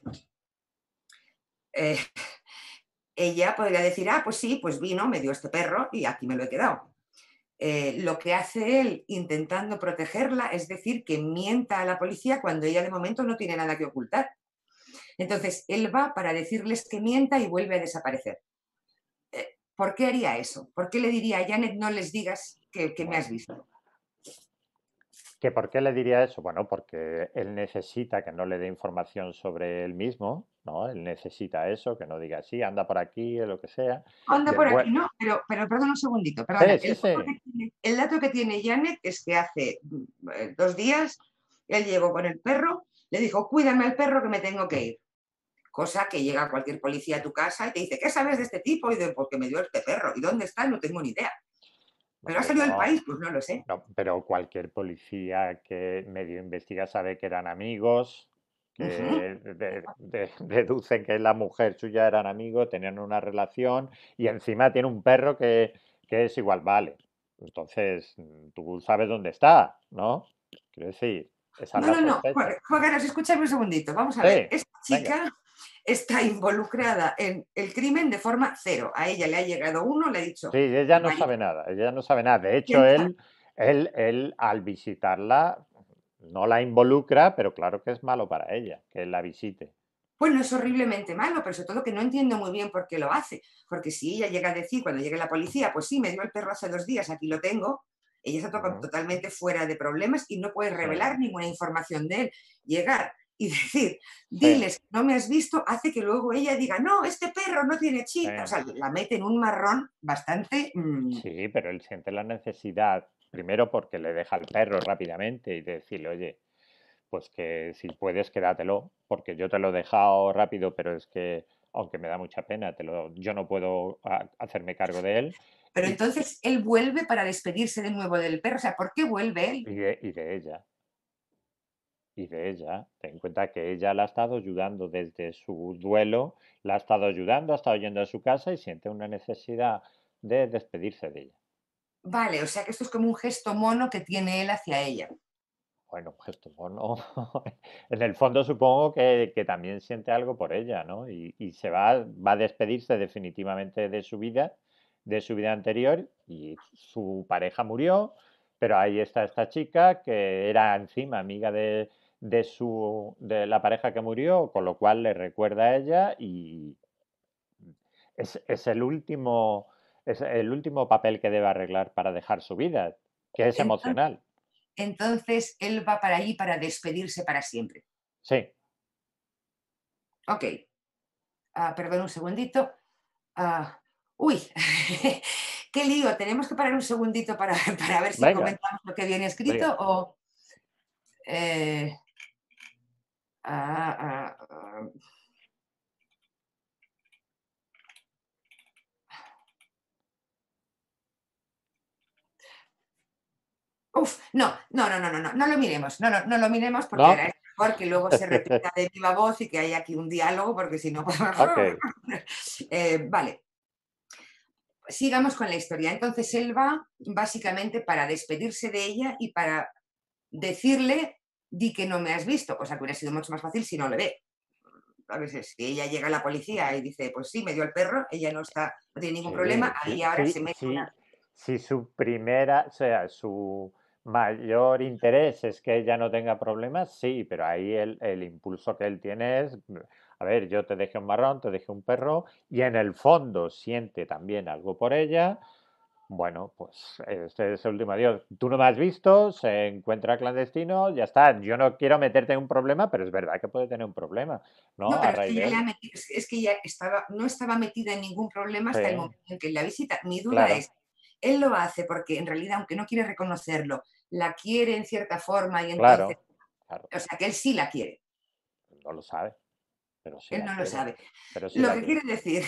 eh, ella podría decir, ah, pues sí, pues vino, me dio este perro y aquí me lo he quedado. Eh, lo que hace él intentando protegerla es decir que mienta a la policía cuando ella de momento no tiene nada que ocultar. Entonces, él va para decirles que mienta y vuelve a desaparecer. Eh, ¿Por qué haría eso? ¿Por qué le diría a Janet no les digas que, que me has visto?
¿Que por qué le diría eso? Bueno, porque él necesita que no le dé información sobre él mismo, ¿no? Él necesita eso, que no diga sí, anda por aquí o lo que sea.
Anda
Y el
por aquí,
buen...
no, pero, pero perdón un segundito, perdona.
Sí,
El
sí,
dato,
sí.
que tiene, el dato que tiene Janet es que hace mm, eh, dos días él llegó con el perro, le dijo, cuídame al perro que me tengo que ir. Cosa que llega cualquier policía a tu casa y te dice, ¿qué sabes de este tipo? Y de, porque me dio este perro. ¿Y dónde está? No tengo ni idea. ¿Pero ha
Hombre,
salido del
no,
país? Pues no lo sé.
no, pero cualquier policía que medio investiga sabe que eran amigos,
Ujú.
que de- de- deducen que la mujer suya eran amigos, tenían una relación y encima tiene un perro que, que es igual, vale. Entonces, mm, tú sabes dónde está, ¿no? Quiero decir, esa es
No,
la
no, no.
sospecha.
Juan Juan Carlos, escúchame un segundito. Vamos a ver.
Sí,
Esta
venga.
chica está involucrada en el crimen de forma cero. A ella le ha llegado uno, le ha dicho,
Sí, ella
el
no
marido.
sabe nada, ella no sabe nada. De
Y
hecho,
entonces,
él, él, él al visitarla no la involucra, pero claro que es malo para ella que él la visite.
bueno, es horriblemente malo, pero sobre todo que no entiendo muy bien por qué lo hace. Porque si ella llega a decir, cuando llegue la policía, pues sí, me dio el perro hace dos días, aquí lo tengo, ella está to-
Ujú.
totalmente fuera de problemas y no puede
Sí,
revelar ninguna información de él. Llegar y decir,
sí,
diles, no me has visto, hace que luego ella diga, no, este perro no tiene
sí.
chica. O sea, la mete en un marrón bastante... mm,
Sí, pero él siente la necesidad, primero porque le deja el perro rápidamente y de decirle, oye, pues que si puedes quédatelo, porque yo te lo he dejado rápido, pero es que, aunque me da mucha pena, te lo, yo no puedo a- hacerme cargo de él.
Pero
Y,
entonces él vuelve para despedirse de nuevo del perro. O sea, ¿por qué vuelve él?
y de, y de ella. Y de ella, ten en cuenta que ella la ha estado ayudando desde su duelo, la ha estado ayudando, ha estado yendo a su casa y siente una necesidad de despedirse de ella.
Vale, o sea que esto es como un gesto mono que tiene él hacia ella.
Bueno, pues esto no. En el fondo supongo que, que también siente algo por ella, ¿no? Y, y se va, va a despedirse definitivamente de su vida, de su vida anterior, y su pareja murió, pero ahí está esta chica que era encima amiga de, de su, de la pareja que murió, con lo cual le recuerda a ella y es, es el último, es el último papel que debe arreglar para dejar su vida, que es
Entonces,
emocional.
entonces él va para allí para despedirse para siempre.
Sí,
Ok, ah, perdón un segundito. Ah, uy, qué lío. Tenemos que parar un segundito para, para ver si
venga,
comentamos lo que viene
venga.
escrito o... eh, ah, ah, ah, uf, no, no, no, no, no, no, no lo miremos, no, no, no lo miremos porque verá,
¿No?
es mejor que luego se repita de viva voz y que haya aquí un diálogo porque si no podemos...
Ok,
Eh, vale, sigamos con la historia. Entonces él va básicamente para despedirse de ella y para decirle, di que no me has visto, cosa que hubiera sido mucho más fácil si no le ve. A veces, si ella llega a la policía y dice, pues sí, me dio el perro, ella no está, no tiene ningún
sí,
problema,
sí,
ahí ahora
sí,
se mete
sí,
una...
si su primera, o sea, su mayor interés es que ella no tenga problemas, sí, pero ahí el, el impulso que él tiene es, a ver, yo te dejé un marrón, te dejé un perro, y en el fondo siente también algo por ella. Bueno, pues este es el último adiós. Tú no me has visto, se encuentra clandestino, ya está. Yo no quiero meterte en un problema, pero es verdad que puede tener un problema,
No,
¿no? A
pero es
raíz
que
de
ya le ha
él.
metido, es es que ya estaba, no estaba metida en ningún problema
Sí,
hasta el momento en que la visita. Mi duda
claro,
es, él lo hace porque en realidad, aunque no quiere reconocerlo, la quiere en cierta forma y entonces,
claro, claro.
o sea, que él sí la quiere,
No lo sabe, pero sí
él
la
no lo
quiere.
sabe.
Pero sí
Lo
la
que
quiere.
quiere decir,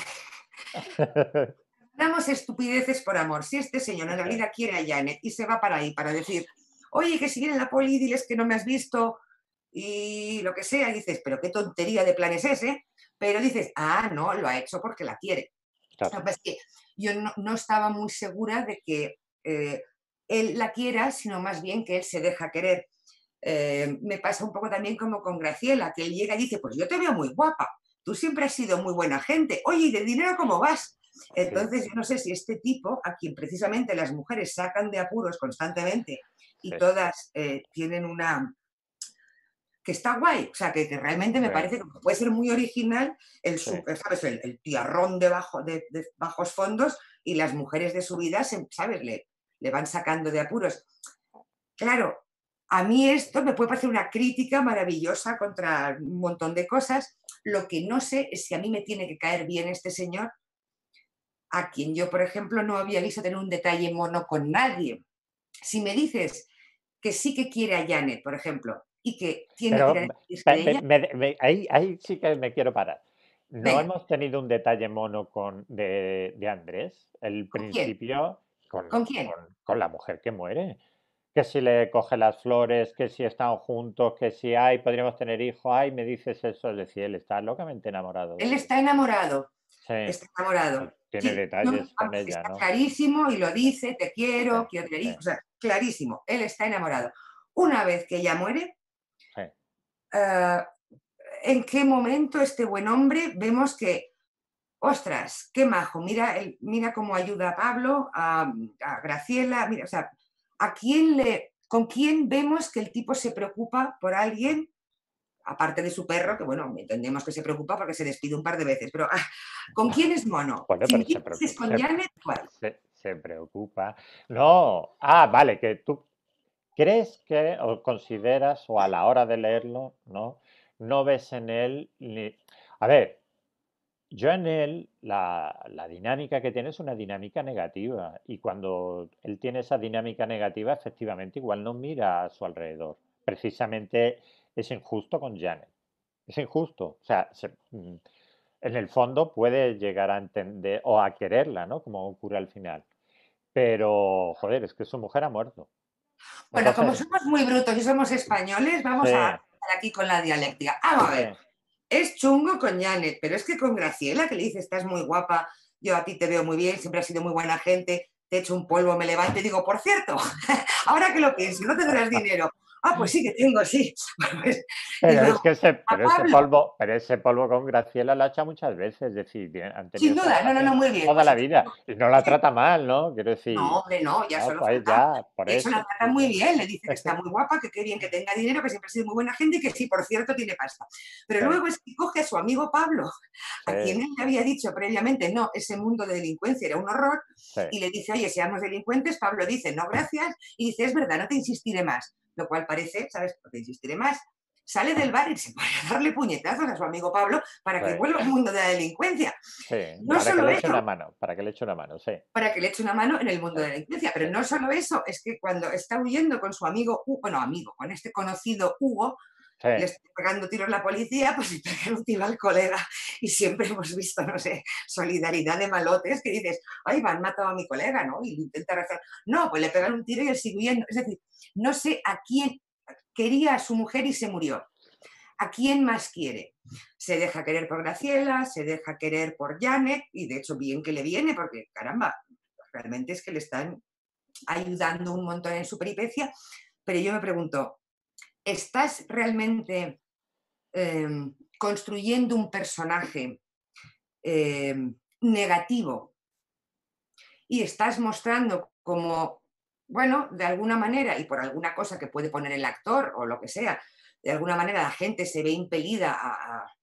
damos estupideces por amor. Si este señor en
Sí,
realidad quiere a Janet y se va para ahí para decir, oye, que si viene la poli, diles que no me has visto y lo que sea, y dices, pero qué tontería de plan es ese, pero dices, ah, no, lo ha hecho porque la quiere. Lo
claro.
que pasa es que yo no, no estaba muy segura de que eh, él la quiera, sino más bien que él se deja querer. Eh, me pasa un poco también como con Graciela, que él llega y dice, pues yo te veo muy guapa, tú siempre has sido muy buena gente, oye, ¿y de dinero cómo vas?
Sí,
Entonces, yo no sé si este tipo, a quien precisamente las mujeres sacan de apuros constantemente y
sí,
todas eh, tienen una, que está guay, o sea, que, que realmente me
sí,
parece que puede ser muy original el,
sí.
super, ¿sabes? El, el tiarrón de, bajo, de, de, bajos fondos y las mujeres de su vida, ¿sabes? Le, le van sacando de apuros. Claro, a mí esto me puede parecer una crítica maravillosa contra un montón de cosas. Lo que no sé es si a mí me tiene que caer bien este señor, a quien yo, por ejemplo, no había visto tener un detalle mono con nadie. Si me dices que sí que quiere a Janet, por ejemplo, y que tiene que ir a
Pero
despedirse
pe-
de
me-
ella,
me- me- ahí, ahí sí que me quiero parar. No
venga,
hemos tenido un detalle mono con, de, de Andrés, el
¿con quién?
principio, con,
¿Con quién?
con- con la mujer que muere. Que si le coge las flores, que si están juntos, que si hay, podríamos tener hijos, ay, me dices eso, es decir, él está locamente enamorado
Él
de ella.
está enamorado,
Sí,
está enamorado.
él tiene
Sí, no,
detalles con
vamos,
ella,
está
¿no?
clarísimo y lo
Sí,
dice, te
sí,
quiero, quiero tener
sí,
hijos, o sea, clarísimo, él está enamorado. Una vez que ella muere,
sí.
uh, ¿en qué momento este buen hombre vemos que, ostras, qué majo, mira, el, mira cómo ayuda a Pablo, a, a Graciela, mira, o sea, ¿a quién le, con quién vemos que el tipo se preocupa por alguien aparte de su perro, que bueno, entendemos que se preocupa porque se despide un par de veces, pero ah, ¿con quién es mono?
Bueno,
Si
pero
me
se
dices es
preocupa,
con
se,
Janet, guay.
se- se preocupa. No, ah, vale, que tú crees que o consideras o a la hora de leerlo, ¿no? No ves en él ni... A ver, yo en él la, la dinámica que tiene es una dinámica negativa y cuando él tiene esa dinámica negativa, efectivamente igual no mira a su alrededor. Precisamente es injusto con Janet. Es injusto. O sea, se- mm, en el fondo puede llegar a entender o a quererla, ¿no? Como ocurre al final. Pero, joder, es que su mujer ha muerto.
Bueno, como
Entonces,
somos muy brutos y somos españoles, vamos a
sí,
empezar aquí con la dialéctica. Vamos a ver,
sí,
es chungo con Janet, pero es que con Graciela, que le dice, estás muy guapa, yo a ti te veo muy bien, siempre has sido muy buena gente, te echo un polvo, me levanto y digo, por cierto, ahora que lo pienso, no tendrás dinero. Ah, pues sí que tengo, sí. Pues, y
pero
luego,
es que ese,
a
pero ese
Pablo,
polvo, pero ese polvo con Graciela lo ha hecho muchas veces, es decir, bien, han tenido
sin
esa
duda, no, no, no,
relación
muy bien,
toda
pues
la vida y no la
oye,
trata mal, ¿no? Quiero
no,
decir,
hombre, no, ya
no,
solo
pues
faltaba.
ya, por
De hecho, la
eso,
trata
pues
muy
ya.
bien, le dice que está muy guapa, que qué bien que tenga dinero, que siempre ha sido muy buena gente y que sí, por cierto, tiene pasta. Pero
Sí,
luego es que coge a su amigo Pablo,
sí,
a quien él le había dicho previamente, no, ese mundo de delincuencia era un horror,
sí,
y le dice, oye, seamos delincuentes, Pablo dice, no, gracias, y dice, es verdad, no te insistiré más, lo cual parece, ¿sabes? No te insistiré más. Sale del bar y se pone a darle puñetazos a su amigo Pablo para
sí,
que vuelva al mundo de la delincuencia.
sí,
No
para que
solo
le eche una
eso,
mano, para que le eche una mano, sí,
para que le eche una mano en el mundo
sí,
de la delincuencia.
sí,
Pero no solo eso, es que cuando está huyendo con su amigo, bueno, amigo, con este conocido Hugo,
sí,
le está pegando tiros la policía, pues le pega un tiro al colega. Y siempre hemos visto, no sé, solidaridad de malotes que dices, ay, me han matado a mi colega, ¿no? Y lo intenta rezar. No, pues le pegan un tiro y él sigue huyendo. Es decir, no sé a quién quería a su mujer y se murió. ¿A quién más quiere? Se deja querer por Graciela, se deja querer por Janet, y de hecho bien que le viene, porque caramba, realmente es que le están ayudando un montón en su peripecia, pero yo me pregunto, ¿estás realmente eh, construyendo un personaje eh, negativo y estás mostrando como bueno, de alguna manera y por alguna cosa que puede poner el actor o lo que sea, de alguna manera la gente se ve impelida a, a-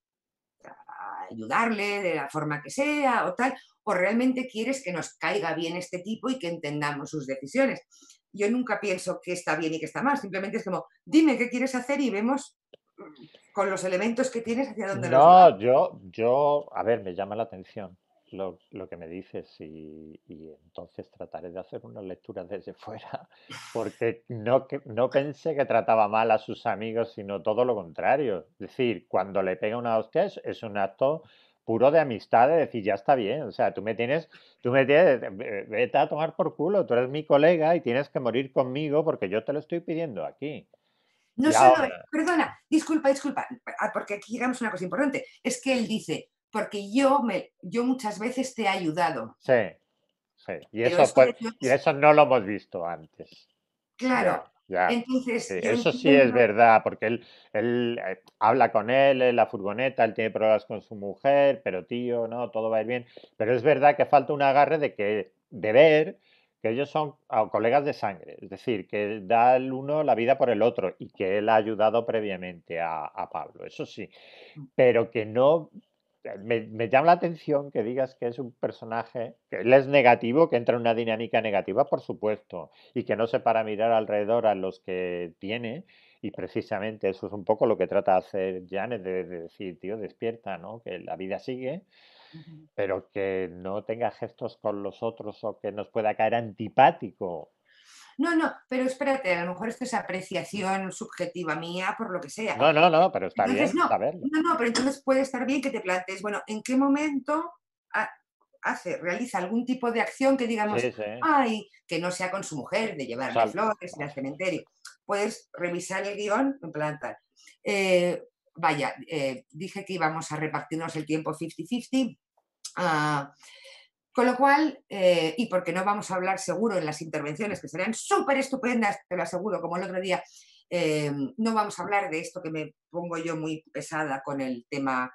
a ayudarle de la forma que sea o tal, o realmente quieres que nos caiga bien este tipo y que entendamos sus decisiones. Yo nunca pienso que está bien y que está mal, simplemente es como, dime qué quieres hacer y vemos mm, con los elementos que tienes hacia dónde nos
No,
llevamos.
yo, yo, a ver, me llama la atención lo, lo que me dices y, y entonces trataré de hacer una lectura desde fuera, porque no, que, no pensé que trataba mal a sus amigos, sino todo lo contrario. Es decir, cuando le pega una hostia es, es un acto puro de amistad, de decir, ya está bien, o sea, tú me tienes, tú me tienes, ve- vete a tomar por culo, tú eres mi colega y tienes que morir conmigo porque yo te lo estoy pidiendo aquí.
No
Y
solo, es-
ahora,
perdona, disculpa, disculpa, ah, porque aquí llegamos a una cosa importante, es que él dice, porque yo, me, yo muchas veces te he ayudado,
sí. Sí, y
pero
eso
eso
pues,
de yo,
y eso no lo hemos visto antes. Ya,
claro,
ya. Sí,
entonces yo
eso sí es
entiendo,
verdad, porque él, él eh, habla con él en la furgoneta, él tiene problemas con su mujer, pero tío, no, todo va a ir bien. Pero es verdad que falta un agarre de que, de ver que ellos son ah, colegas de sangre, es decir, que da el uno la vida por el otro y que él ha ayudado previamente a, a Pablo, eso sí, pero que no. Me, me llama la atención que digas que es un personaje, que él es negativo, que entra en una dinámica negativa, por supuesto, y que no se para mirar alrededor a los que tiene, y precisamente eso es un poco lo que trata de hacer Janet, de, de decir, tío, despierta, ¿no? Que la vida sigue, pero que no tenga gestos con los otros o que nos pueda caer antipático.
no, no, pero espérate, a lo mejor esto es apreciación subjetiva mía por lo que sea.
No, no, no, pero está
Entonces,
bien
no,
saberlo.
no, no, pero entonces puede estar bien que te plantees, bueno, ¿en qué momento ha- hace, realiza algún tipo de acción que digamos,
Sí, sí.
ay, que no sea con su mujer, de
O
llevarle
sea,
flores, ir al cementerio? Puedes revisar el guión en plan tal. Eh, vaya, eh, dije que íbamos a repartirnos el tiempo cincuenta cincuenta. ah, con lo cual, eh, y porque no vamos a hablar seguro en las intervenciones, que serán súper estupendas, te lo aseguro, como el otro día, eh, no vamos a hablar de esto que me pongo yo muy pesada con el tema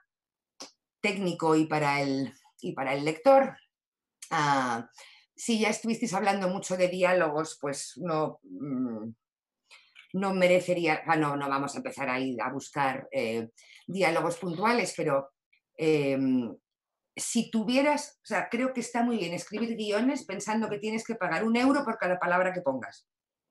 técnico y para el, y para el lector. Ah, si ya estuvisteis hablando mucho de diálogos, pues no, mm, no merecería, ah, no, no vamos a empezar a ir a buscar eh, diálogos puntuales, pero eh, si tuvieras, o sea, creo que está muy bien escribir guiones pensando que tienes que pagar un euro por cada palabra que pongas.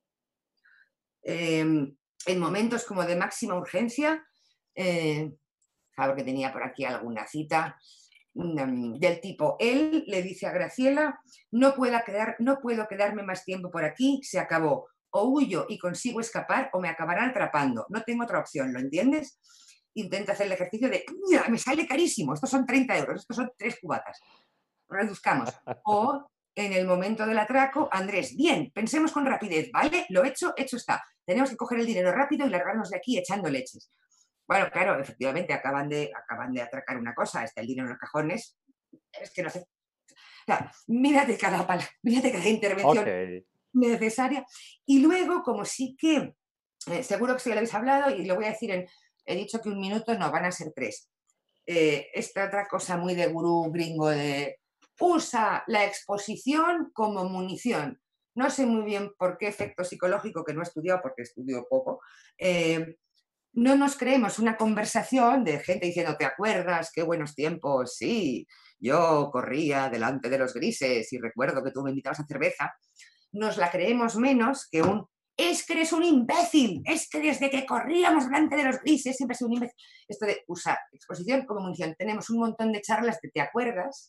Eh, en momentos como de máxima urgencia, eh, claro que tenía por aquí alguna cita um, del tipo, él le dice a Graciela, no, pueda quedar, no puedo quedarme más tiempo por aquí, se acabó. O huyo y consigo escapar o me acabarán atrapando. No tengo otra opción, ¿lo entiendes? Intenta hacer el ejercicio de, mira, me sale carísimo, estos son treinta euros, estos son tres cubatas. Reduzcamos. O en el momento del atraco, Andrés, bien, pensemos con rapidez, ¿vale? Lo hecho, hecho está. Tenemos que coger el dinero rápido y largarnos de aquí echando leches. Bueno, claro, efectivamente, acaban de, acaban de atracar una cosa, está el dinero en los cajones. Es que no sé. O sea, mírate cada, mírate cada
ok.
intervención necesaria. Y luego, como sí que, eh, seguro que sí lo habéis hablado y lo voy a decir en, he dicho que un minuto, no, van a ser tres. Eh, esta otra cosa muy de gurú gringo de usa la exposición como munición. No sé muy bien por qué efecto psicológico, que no he estudiado porque estudio poco, eh, no nos creemos una conversación de gente diciendo, ¿te acuerdas? Qué buenos tiempos, sí, yo corría delante de los grises y recuerdo que tú me invitabas a cerveza. Nos la creemos menos que un, es que eres un imbécil, es que desde que corríamos delante de los grises siempre has sido un imbécil. Esto de usar exposición como munición, tenemos un montón de charlas de ¿te acuerdas?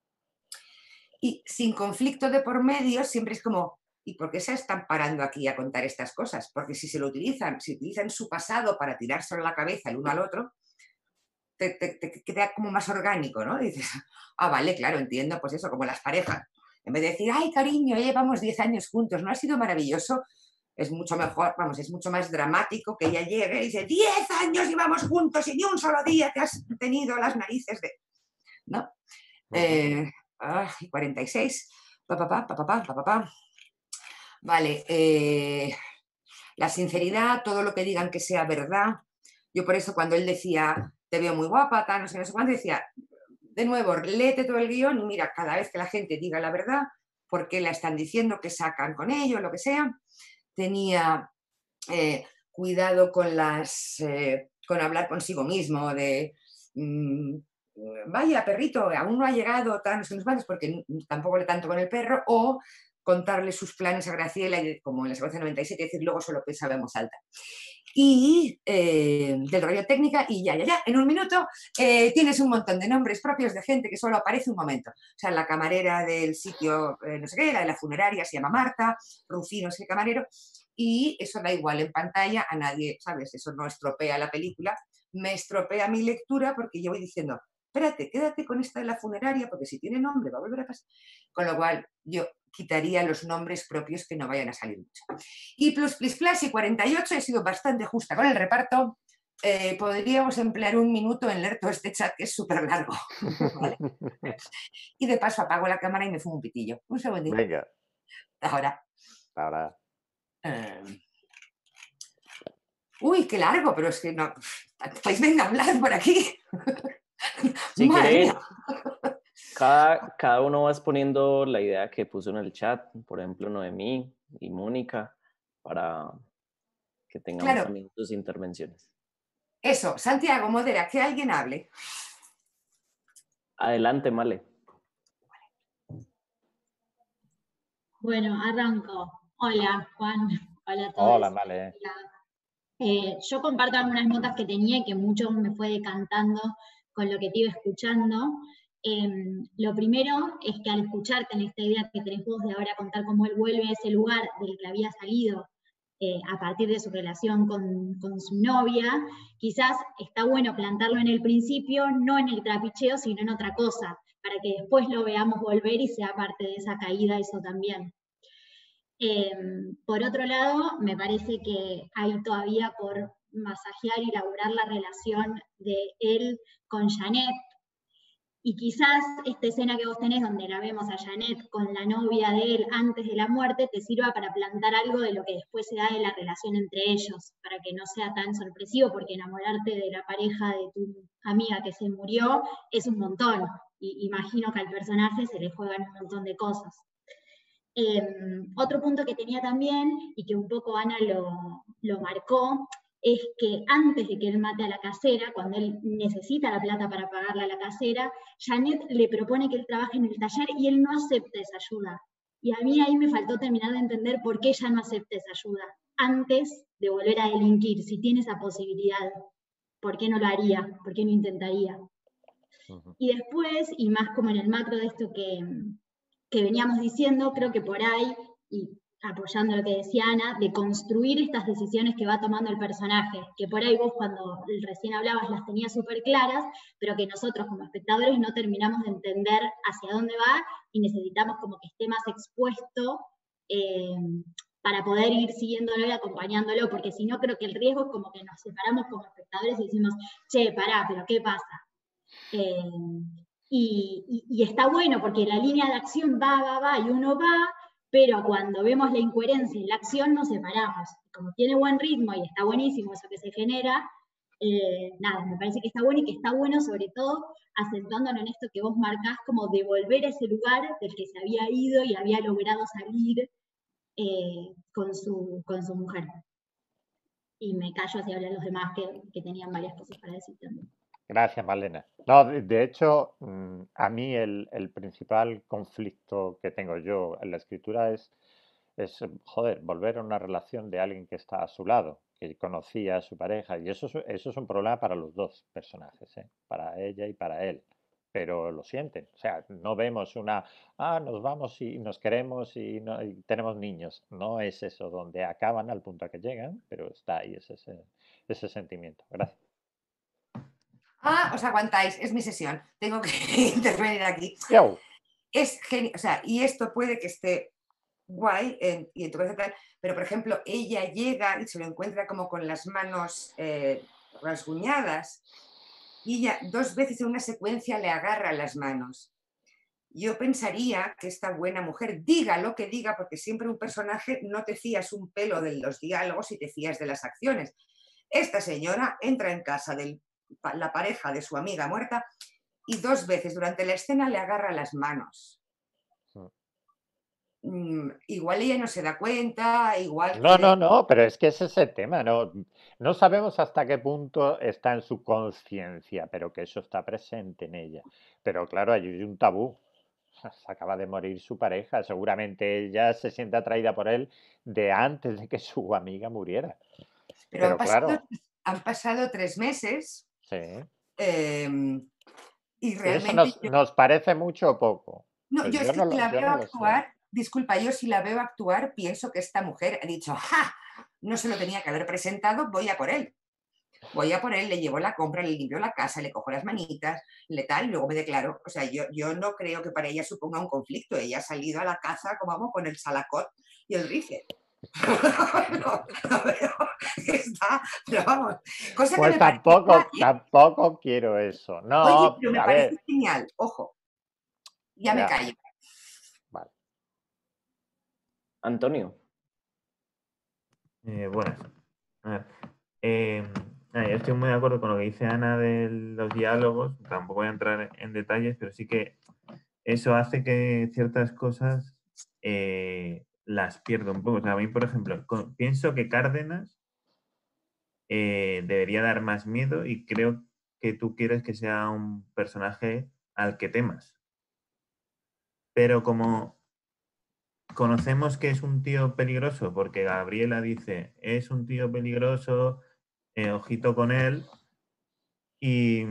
Y sin conflicto de por medio, siempre es como, ¿y por qué se están parando aquí a contar estas cosas? Porque si se lo utilizan, si utilizan su pasado para tirárselo a la cabeza el uno al otro, te, te, te queda como más orgánico, ¿no? Y dices, ah, vale, claro, entiendo, pues eso, como las parejas. En vez de decir, ay, cariño, llevamos diez años juntos, ¿no ha sido maravilloso? Es mucho mejor, vamos, es mucho más dramático que ella llegue y dice, diez años llevamos juntos y ni un solo día te has tenido las narices de... ¿No?
Ujú.
Eh, ah, cuarenta y seis, pa, pa, pa, pa, pa, pa, pa, pa. Vale, eh, la sinceridad, todo lo que digan que sea verdad. Yo por eso cuando él decía, te veo muy guapa, tal, no sé, no sé cuánto, decía, de nuevo, léete todo el guión y mira, cada vez que la gente diga la verdad, por qué la están diciendo, qué sacan con ello, lo que sea. Tenía eh, cuidado con, las, eh, con hablar consigo mismo, de mmm, vaya perrito, aún no ha llegado, tan, no sé, porque tampoco le tanto con el perro, o contarle sus planes a Graciela, como en la secuencia noventa y siete, y decir luego solo pensaba en voz alta. Y eh, del rollo técnica, y ya, ya, ya, en un minuto eh, tienes un montón de nombres propios de gente que solo aparece un momento. O sea, la camarera del sitio, eh, no sé qué, la de la funeraria se llama Marta, Rufino es el camarero, y eso da igual en pantalla, a nadie, ¿sabes? Eso no estropea la película, me estropea mi lectura porque yo voy diciendo, espérate, quédate con esta de la funeraria, porque si tiene nombre va a volver a pasar. Con lo cual, yo quitaría los nombres propios que no vayan a salir mucho. Y Plus Plus Plus y cuarenta y ocho he sido bastante justa con el reparto. Eh, podríamos emplear un minuto en leer todo este chat, que es súper largo. ¿Vale? Y de paso apago la cámara y me fumo un pitillo. Un segundito.
Venga.
Ahora.
Ahora.
Eh... Uy, qué largo, pero es que no... Pues venga a hablar por aquí.
Si queréis, cada, cada uno va exponiendo la idea que puso en el chat, por ejemplo, Noemí y Mónica, para que tengamos
claro.
también sus intervenciones.
Eso, Santiago, modera, que alguien hable.
Adelante, Male.
Bueno, arranco. Hola, Juan. Hola a todos.
Hola, Male.
Eh, yo comparto algunas notas que tenía y que mucho me fue decantando con lo que te iba escuchando. Eh, lo primero es que al escucharte en esta idea que tenés vos de ahora contar cómo él vuelve a ese lugar del que había salido eh, a partir de su relación con, con su novia, quizás está bueno plantarlo en el principio, no en el trapicheo, sino en otra cosa, para que después lo veamos volver y sea parte de esa caída eso también. Eh, por otro lado, me parece que hay todavía por masajear y elaborar la relación de él con Janet, y quizás esta escena que vos tenés donde la vemos a Janet con la novia de él antes de la muerte te sirva para plantar algo de lo que después se da de la relación entre ellos, para que no sea tan sorpresivo, porque enamorarte de la pareja de tu amiga que se murió es un montón, y imagino que al personaje se le juegan un montón de cosas. Eh, otro punto que tenía también, y que un poco Ana lo, lo marcó, es que antes de que él mate a la casera, cuando él necesita la plata para pagarle a la casera, Janet le propone que él trabaje en el taller y él no acepta esa ayuda. Y a mí ahí me faltó terminar de entender por qué ella no acepta esa ayuda antes de volver a delinquir. Si tiene esa posibilidad, ¿por qué no lo haría? ¿Por qué no intentaría? Uh-huh. Y después, y más como en el macro de esto que, que veníamos diciendo, creo que por ahí, y apoyando lo que decía Ana, de construir estas decisiones que va tomando el personaje, que por ahí vos cuando recién hablabas las tenías súper claras, pero que nosotros como espectadores no terminamos de entender hacia dónde va y necesitamos como que esté más expuesto eh, para poder ir siguiéndolo y acompañándolo, porque si no creo que el riesgo es como que nos separamos como espectadores y decimos, che, pará, pero ¿qué pasa? Eh, y, y, y está bueno porque la línea de acción va, va, va y uno va, pero cuando vemos la incoherencia en la acción nos separamos. Como tiene buen ritmo y está buenísimo eso que se genera, eh, nada, me parece que está bueno y que está bueno sobre todo acentuándolo en esto que vos marcás como de volver a ese lugar del que se había ido y había logrado salir eh, con, su, con su mujer. Y me callo hacia hablar los demás que, que tenían varias cosas para decir también.
Gracias, Marlena. No, de, de hecho, a mí el, el principal conflicto que tengo yo en la escritura es, es, joder, volver a una relación de alguien que está a su lado, que conocía a su pareja, y eso es, eso es un problema para los dos personajes, ¿eh? Para ella y para él, pero lo sienten. O sea, no vemos una, ah, nos vamos y nos queremos y, no, y tenemos niños. No es eso donde acaban al punto a que llegan, pero está ahí ese, ese, ese sentimiento. Gracias.
Ah, os aguantáis, es mi sesión, tengo que intervenir aquí.
Yo.
Es genial, o sea, y esto puede que esté guay en, y en tu cabeza tal, pero por ejemplo, ella llega y se lo encuentra como con las manos eh, rasguñadas y ella dos veces en una secuencia le agarra las manos. Yo pensaría que esta buena mujer, diga lo que diga, porque siempre un personaje no te fías un pelo de los diálogos y te fías de las acciones. Esta señora entra en casa del la pareja de su amiga muerta y dos veces durante la escena le agarra las manos. mm, igual ella no se da cuenta, igual
No,
quiere...
no, no, pero es que ese es el tema, no, no sabemos hasta qué punto está en su conciencia, pero que eso está presente en ella. Pero claro, hay un tabú. Se acaba de morir su pareja, seguramente ella se siente atraída por él de antes de que su amiga muriera.
Pero han
Pero
pasado,
claro,
han pasado tres meses
sí.
em, y
¿Y eso
realmente
nos,
yo,
nos parece mucho o poco?
no,
Pues
yo es
yo
que
no
si
lo,
la
yo
veo
no lo sé.
actuar, disculpa, yo si la veo actuar pienso que esta mujer ha dicho, ¡ja! No se lo tenía que haber presentado, voy a por él. Voy a por él, le llevo la compra, le limpio la casa, le cojo las manitas, le tal, y luego me declaro. O sea, yo, yo no creo que para ella suponga un conflicto. Ella ha salido a la caza, como vamos, con el salacot y el rifle. no, no veo que está, pero vamos, cosa que
Pues
me parece
tampoco,
guay, ¿eh?
tampoco quiero eso.
Oye,
No,
pero me
a
parece
ver,
genial, ojo, ya me
ya,
callo.
vale.
Antonio,
Eh, buenas. A ver, eh, nada, yo estoy muy de acuerdo con lo que dice Ana de los diálogos. Tampoco voy a entrar en detalles, pero sí que eso hace que ciertas cosas eh, las pierdo un poco. O sea, a mí, por ejemplo, con- pienso que Cárdenas eh, debería dar más miedo y creo que tú quieres que sea un personaje al que temas. Pero como conocemos que es un tío peligroso, porque Gabriela dice, es un tío peligroso, eh, ojito con él, y,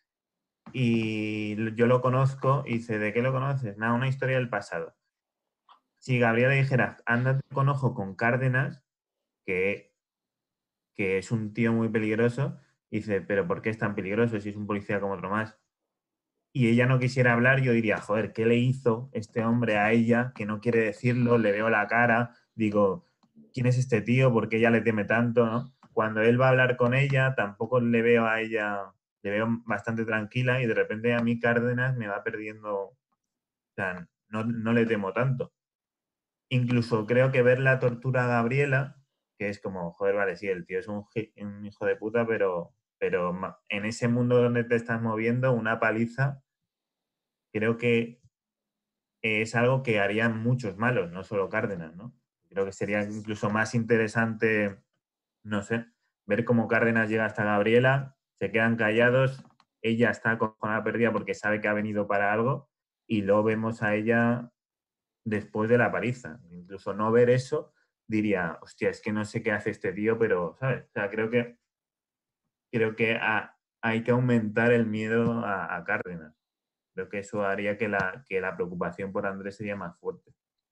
y yo lo conozco, y dice, ¿de qué lo conoces? Nada, una historia del pasado. Si Gabriela dijera, ándate con ojo con Cárdenas, que, que es un tío muy peligroso, dice, ¿pero por qué es tan peligroso si es un policía como otro más? Y ella no quisiera hablar, yo diría, joder, ¿qué le hizo este hombre a ella que no quiere decirlo? Le veo la cara, digo, ¿quién es este tío? ¿Por qué ella le teme tanto? ¿No? Cuando él va a hablar con ella, tampoco le veo a ella, le veo bastante tranquila y de repente a mí Cárdenas me va perdiendo, o sea, no, no le temo tanto. Incluso creo que ver la tortura a Gabriela, que es como, joder, vale, sí, el tío es un, un hijo de puta, pero, pero en ese mundo donde te estás moviendo, una paliza, creo que es algo que harían muchos malos, no solo Cárdenas, ¿no? Creo que sería incluso más interesante, no sé, ver cómo Cárdenas llega hasta Gabriela, se quedan callados, ella está con la perdida porque sabe que ha venido para algo y luego vemos a ella después de la paliza. Incluso no ver eso diría, hostia, es que no sé qué hace este tío, pero, ¿sabes? O sea, creo que, creo que ha, hay que aumentar el miedo a, a Cárdenas. Creo que eso haría que la, que la preocupación por Andrés sería más fuerte.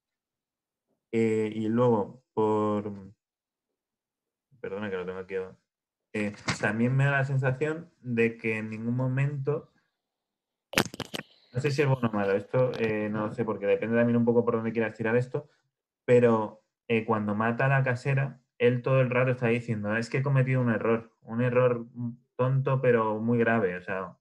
Eh, y luego, por... Perdona que lo tengo aquí. Eh, también me da la sensación de que en ningún momento... No sé si es bueno o malo, esto eh, no sé, porque depende también un poco por dónde quieras tirar esto, pero eh, cuando mata a la casera, él todo el rato está diciendo, es que he cometido un error, un error tonto pero muy grave, o sea...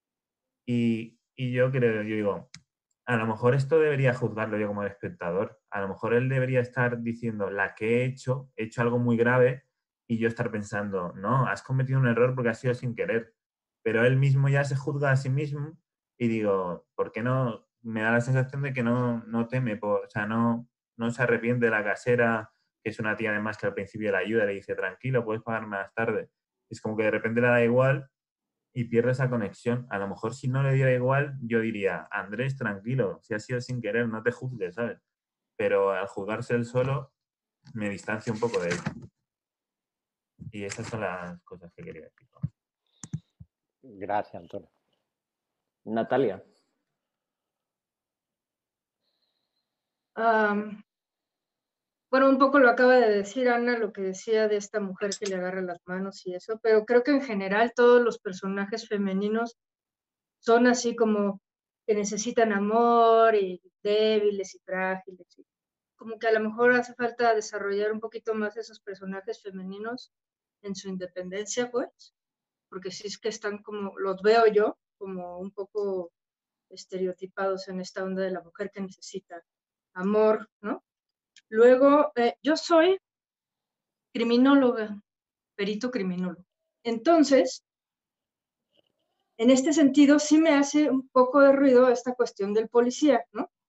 Y, y yo creo, yo digo, a lo mejor esto debería juzgarlo yo como espectador. A lo mejor él debería estar diciendo, la que he hecho, he hecho algo muy grave, y yo estar pensando, no, has cometido un error porque ha sido sin querer. Pero él mismo ya se juzga a sí mismo y digo, ¿por qué no? Me da la sensación de que no, no teme, por, o sea, no, no se arrepiente de la casera, que es una tía además que al principio la ayuda, le dice, tranquilo, puedes pagarme más tarde. Es como que de repente le da igual y pierde esa conexión. A lo mejor si no le diera igual, yo diría, Andrés, tranquilo, si ha sido sin querer, no te juzgues, ¿sabes? Pero al juzgarse él solo, me distancio un poco de él. Y esas son las cosas que quería decir.
Gracias, Antonio.
Natalia.
Um, bueno, un poco lo acaba de decir Ana, lo que decía de esta mujer que le agarra las manos y eso, pero creo que en general todos los personajes femeninos son así como que necesitan amor y débiles y frágiles. Y como que a lo mejor hace falta desarrollar un poquito más esos personajes femeninos en su independencia, pues, porque sí es que están como, los veo yo, como un poco estereotipados en esta onda de la mujer que necesita amor, ¿no? Luego, eh, yo soy criminóloga, perito criminólogo. Entonces, en este sentido, sí me hace un poco de ruido esta cuestión del policía, ¿no?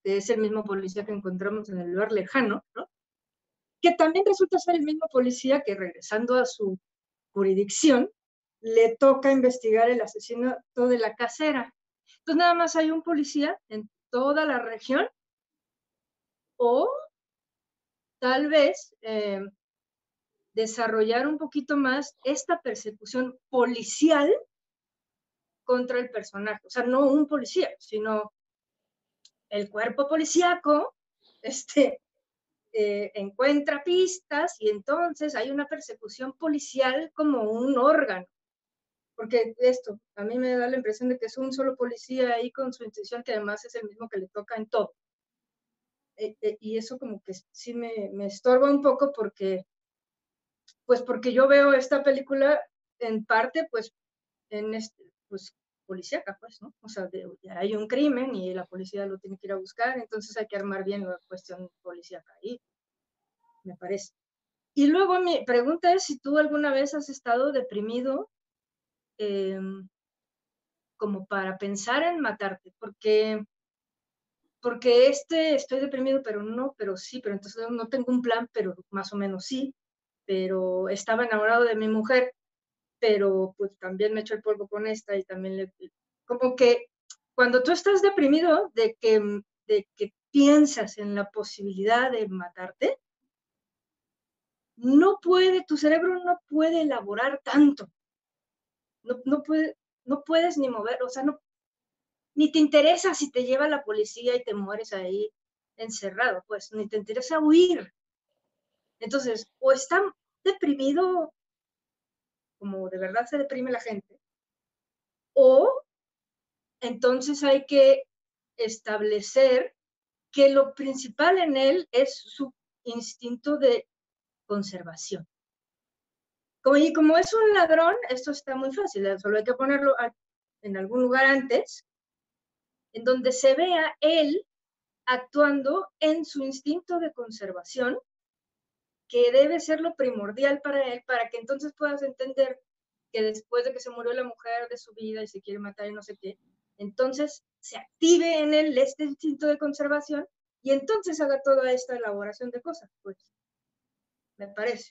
que es el mismo policía que encontramos en el lugar lejano, ¿no? Que también resulta ser el mismo policía que, regresando a su jurisdicción, le toca investigar el asesinato de la casera. Entonces nada más hay un policía en toda la región, o tal vez eh, desarrollar un poquito más esta persecución policial contra el personaje. O sea, no un policía, sino el cuerpo policíaco este, eh, encuentra pistas y entonces hay una persecución policial como un órgano. Porque esto, a mí me da la impresión de que es un solo policía ahí con su intuición, que además es el mismo que le toca en todo. Eh, eh, y eso como que sí me, me estorba un poco porque, pues porque yo veo esta película en parte, pues, en este, pues, policíaca, pues, ¿no? O sea, de, hay un crimen y la policía lo tiene que ir a buscar, entonces hay que armar bien la cuestión policíaca ahí, me parece. Y luego mi pregunta es si tú alguna vez has estado deprimido eh, como para pensar en matarte, porque, porque este estoy deprimido, pero no, pero sí, pero entonces no tengo un plan, pero más o menos sí, pero estaba enamorado de mi mujer, pero pues también me echo el polvo con esta y también le... Como que cuando tú estás deprimido de que, de que piensas en la posibilidad de matarte, no puede, tu cerebro no puede elaborar tanto. No, no, puede, no puedes ni mover, o sea, no, ni te interesa si te lleva la policía y te mueres ahí encerrado, pues, ni te interesa huir. Entonces, o está deprimido, como de verdad se deprime la gente, o entonces hay que establecer que lo principal en él es su instinto de conservación. Como, y como es un ladrón, esto está muy fácil, solo hay que ponerlo en algún lugar antes, en donde se vea él actuando en su instinto de conservación, que debe ser lo primordial para él, para que entonces puedas entender que después de que se murió la mujer de su vida y se quiere matar y no sé qué, entonces se active en él este instinto de conservación y entonces haga toda esta elaboración de cosas, pues, me parece.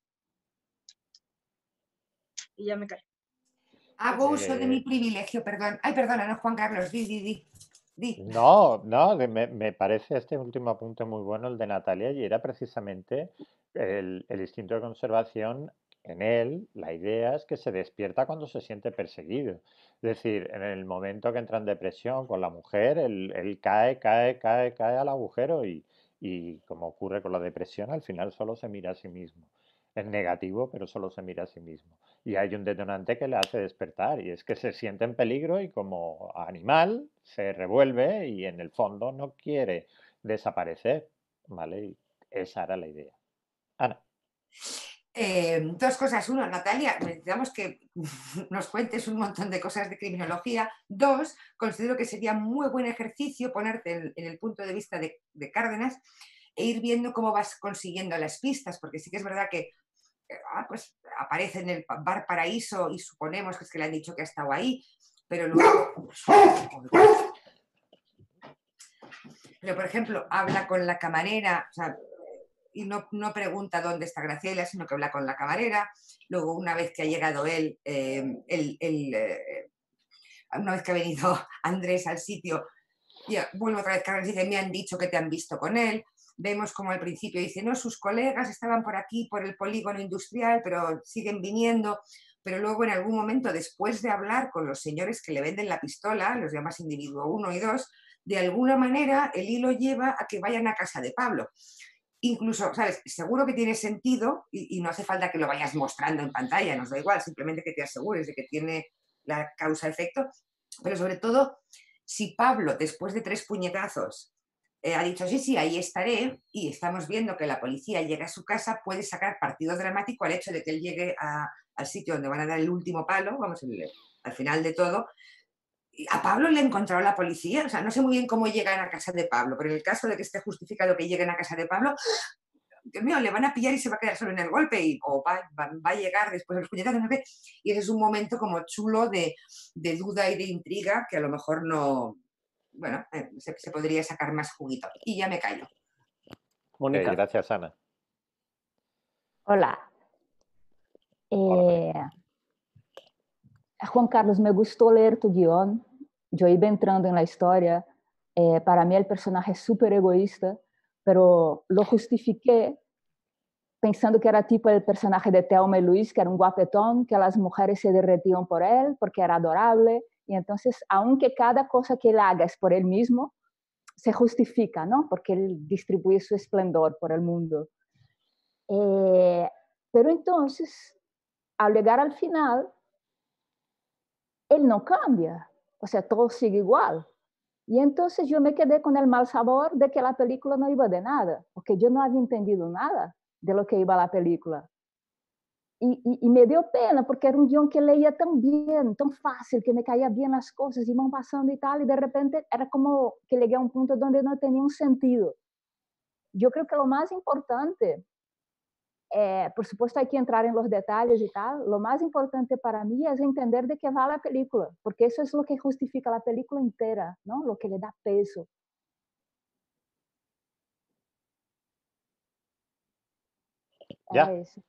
Y ya me callo.
Hago
Eh,
uso de mi privilegio, perdón. Ay, perdona, no, Juan Carlos, di, di, di. di.
No, no, de- me, me parece este último apunte muy bueno, el de Natalia, y era precisamente el, el instinto de conservación en él. La idea es que se despierta cuando se siente perseguido. Es decir, en el momento que entra en depresión con la mujer, él, él cae, cae, cae, cae al agujero y, y como ocurre con la depresión, al final solo se mira a sí mismo. Es negativo, pero solo se mira a sí mismo. Y hay un detonante que le hace despertar y es que se siente en peligro y como animal se revuelve y en el fondo no quiere desaparecer, ¿vale? Y esa era la idea. Ana.
Eh, dos cosas. Uno, Natalia, necesitamos que nos cuentes un montón de cosas de criminología. Dos, considero que sería muy buen ejercicio ponerte en, en el punto de vista de, de Cárdenas e ir viendo cómo vas consiguiendo las pistas, porque sí que es verdad que ah, pues aparece en el bar Paraíso y suponemos que es que le han dicho que ha estado ahí, pero luego... Pero, por ejemplo, habla con la camarera, o sea, y no, no pregunta dónde está Graciela, sino que habla con la camarera. Luego, una vez que ha llegado él, eh, él, él eh, una vez que ha venido Andrés al sitio, ya, vuelve otra vez Carlos y dice, me han dicho que te han visto con él. Vemos como al principio dice, no, sus colegas estaban por aquí, por el polígono industrial, pero siguen viniendo. Pero luego en algún momento, después de hablar con los señores que le venden la pistola, los llamas individuo uno y dos, de alguna manera el hilo lleva a que vayan a casa de Pablo. Incluso, ¿sabes? Seguro que tiene sentido y, y no hace falta que lo vayas mostrando en pantalla, nos da igual, simplemente que te asegures de que tiene la causa-efecto. Pero sobre todo, si Pablo, después de tres puñetazos, eh, ha dicho, sí, sí, ahí estaré, y estamos viendo que la policía llega a su casa, puede sacar partido dramático al hecho de que él llegue a, al sitio donde van a dar el último palo, vamos, el, al final de todo. A Pablo le encontró la policía, o sea, no sé muy bien cómo llegan a casa de Pablo, pero en el caso de que esté justificado que lleguen a casa de Pablo, Dios mío, le van a pillar y se va a quedar solo en el golpe y, o va, va, va a llegar después de los puñetazos, no sé, y ese es un momento como chulo de, de duda y de intriga que a lo mejor no, bueno, eh, se, se podría sacar más juguito. Y ya me callo.
Mónica.
Ok, gracias, Ana.
Hola.
Hola,
Eh, Juan Carlos, me gustó leer tu guión. Yo iba entrando en la historia. Eh, para mí el personaje es súper egoísta, pero lo justifiqué pensando que era tipo el personaje de Thelma y Luis, que era un guapetón, que las mujeres se derretían por él, porque era adorable. Y entonces, aunque cada cosa que él haga es por él mismo, se justifica, ¿no? Porque él distribuye su esplendor por el mundo. Eh, pero entonces, al llegar al final, él no cambia, o sea, todo sigue igual. Y entonces yo me quedé con el mal sabor de que la película no iba de nada, porque yo no había entendido nada de lo que iba la película. Y, y, y me dio pena, porque era un guión que leía tan bien, tan fácil, que me caía bien las cosas, iban pasando y tal, y de repente era como que llegué a un punto donde no tenía un sentido. Yo creo que lo más importante, eh, por supuesto hay que entrar en los detalles y tal, lo más importante para mí es entender de qué va la película, porque eso es lo que justifica la película entera, ¿no? Lo que le da peso.
¿Ya?
Era eso.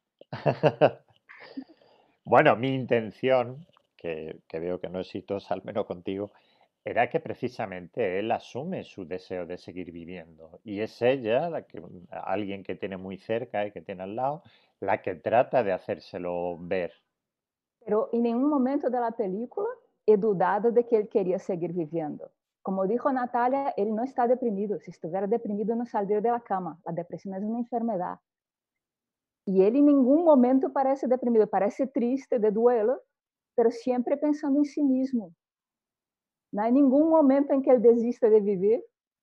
Bueno, mi intención, que, que veo que no es exitosa, al menos contigo, era que precisamente él asume su deseo de seguir viviendo. Y es ella, la que, alguien que tiene muy cerca y que tiene al lado, la que trata de hacérselo ver.
Pero en ningún momento de la película he dudado de que él quería seguir viviendo. Como dijo Natalia, él no está deprimido. Si estuviera deprimido no saldría de la cama. La depresión es una enfermedad. Y él en ningún momento parece deprimido, parece triste, de duelo, pero siempre pensando en sí mismo. No hay ningún momento en que él desista de vivir.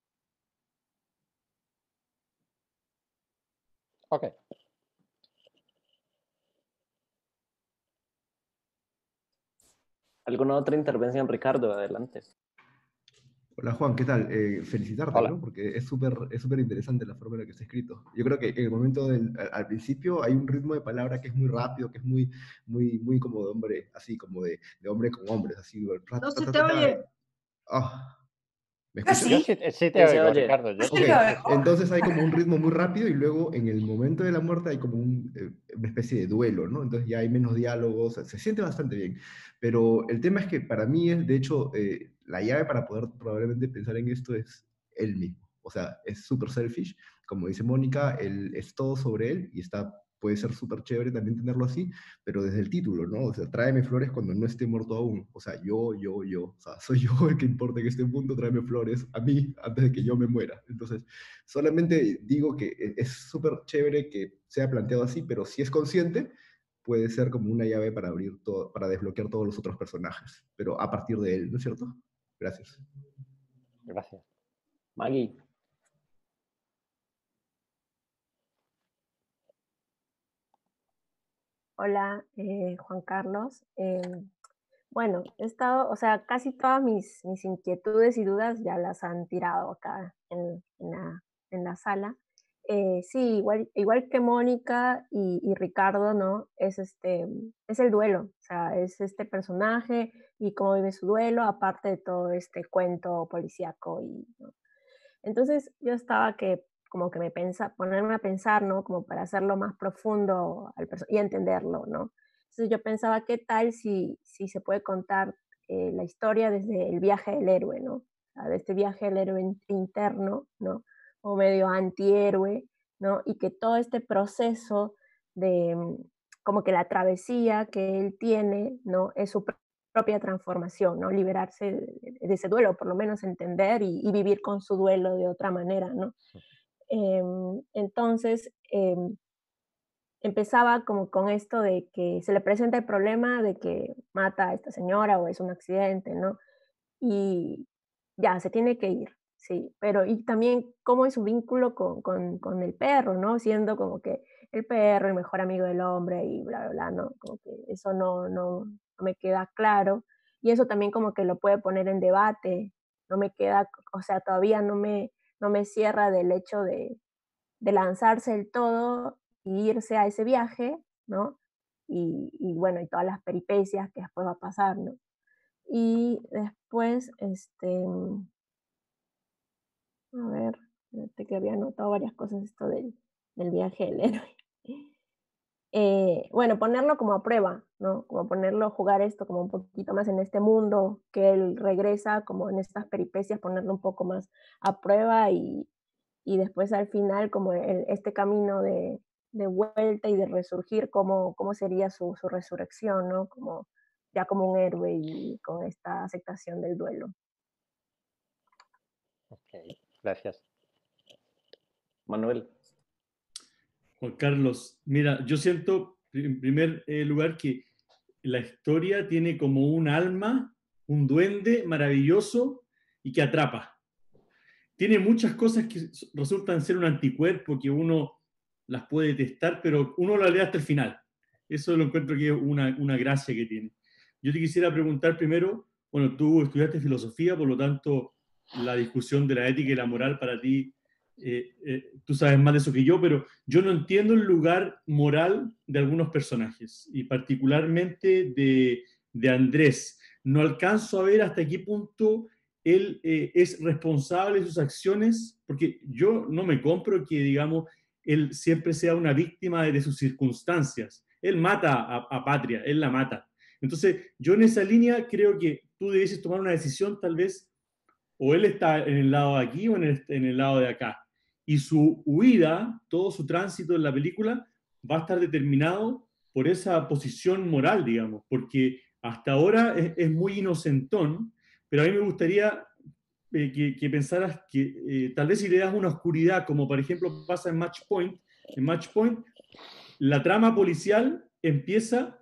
Ok.
¿Alguna otra intervención, Ricardo? Adelante.
Hola Juan, ¿qué tal? Eh, felicitarte,
Hola.
¿no? Porque es súper es súper interesante la forma en la que está escrito. Yo creo que en el momento del, al, al principio hay un ritmo de palabra que es muy rápido, que es muy, muy, muy como de hombre, así como de, de hombre con hombres, así. ra,
No
ta,
se
ta,
te
ta, ta.
oye.
Ah, ¿me
¿Ah,
escuchas?
Yo
sí?
sí, sí te
Sí, se
oigo,
oye.
Ricardo. Yo
¿Sí
sí
Ok,
lo
te
oigo?
entonces hay como un ritmo muy rápido y luego en el momento de la muerte hay como un, eh, una especie de duelo, ¿no? Entonces ya hay menos diálogos, se siente bastante bien. Pero el tema es que para mí es, de hecho, eh, la llave para poder probablemente pensar en esto es él mismo. O sea, es súper selfish, como dice Mónica, él es todo sobre él y está, puede ser súper chévere también tenerlo así, pero desde el título, ¿no? O sea, tráeme flores cuando no esté muerto aún. O sea, yo, yo, yo. O sea, soy yo el que importa en este mundo, tráeme flores a mí antes de que yo me muera. Entonces, solamente digo que e- es súper chévere que sea planteado así, pero si es consciente, puede ser como una llave para abrir todo, para desbloquear todos los otros personajes, pero a partir de él, ¿no es cierto? Gracias.
Gracias.
Maggie.
Hola, eh, Juan Carlos. Eh, bueno, he estado, o sea, casi todas mis, mis inquietudes y dudas ya las han tirado acá en, en la, en la sala. Eh, sí, igual, igual que Mónica y, y Ricardo, ¿no? Es, este, es el duelo, o sea, es este personaje y cómo vive su duelo, aparte de todo este cuento policíaco. Y, ¿no? Entonces yo estaba que como que me pensa, ponerme a pensar, ¿no? Como para hacerlo más profundo al y entenderlo, ¿no? Entonces yo pensaba, ¿qué tal si, si se puede contar eh, la historia desde el viaje del héroe, ¿no? O sea, de este viaje del héroe in- interno, ¿no? O medio antihéroe, ¿no? Y que todo este proceso de mm, como que la travesía que él tiene, ¿no? Es su propia transformación, ¿no? Liberarse de, de ese duelo, por lo menos entender y, y, vivir con su duelo de otra manera, ¿no? Eh, entonces, eh, empezaba como con esto de que se le presenta el problema de que mata a esta señora o es un accidente, ¿no? Y ya, se tiene que ir, sí, pero y también cómo es su vínculo con, con, con el perro, ¿no? Siendo como que el perro, el mejor amigo del hombre y bla, bla, bla, ¿no? Como que eso no, no, no me queda claro. Y eso también como que lo puede poner en debate, no me queda, o sea, todavía no me, no me cierra del hecho de, de lanzarse el todo y irse a ese viaje, ¿no? Y, y bueno, y todas las peripecias que después va a pasar, ¿no? Y después, este, A ver, fíjate que había anotado varias cosas esto del, del viaje del héroe. Eh, bueno, ponerlo como a prueba, ¿no? Como ponerlo, jugar esto como un poquito más en este mundo, que él regresa como en estas peripecias, ponerlo un poco más a prueba y, y después al final como el- este camino de, de vuelta y de resurgir, cómo, cómo sería su, su resurrección, ¿no? Como, ya como un héroe y con esta aceptación del duelo.
Ok, gracias.
Manuel.
Juan Carlos, mira, yo siento en primer eh, lugar que la historia tiene como un alma, un duende maravilloso y que atrapa. Tiene muchas cosas que resultan ser un anticuerpo, que uno las puede testar, pero uno la lee hasta el final. Eso lo encuentro que es una, una gracia que tiene. Yo te quisiera preguntar primero, bueno, tú estudiaste filosofía, por lo tanto, la discusión de la ética y la moral para ti, eh, eh, tú sabes más de eso que yo, pero yo no entiendo el lugar moral de algunos personajes, y particularmente de, de Andrés. No alcanzo a ver hasta qué punto él eh, es responsable de sus acciones, porque yo no me compro que, digamos, él siempre sea una víctima de, de sus circunstancias. Él mata a, a Patria, él la mata. Entonces, yo en esa línea creo que tú debes tomar una decisión, tal vez, o él está en el lado de aquí o en el, en el lado de acá. Y su huida, todo su tránsito en la película, va a estar determinado por esa posición moral, digamos, porque hasta ahora es, es muy inocentón, pero a mí me gustaría eh, que, que pensaras que eh, tal vez si le das una oscuridad, como por ejemplo pasa en Match Point, en Match Point, la trama policial empieza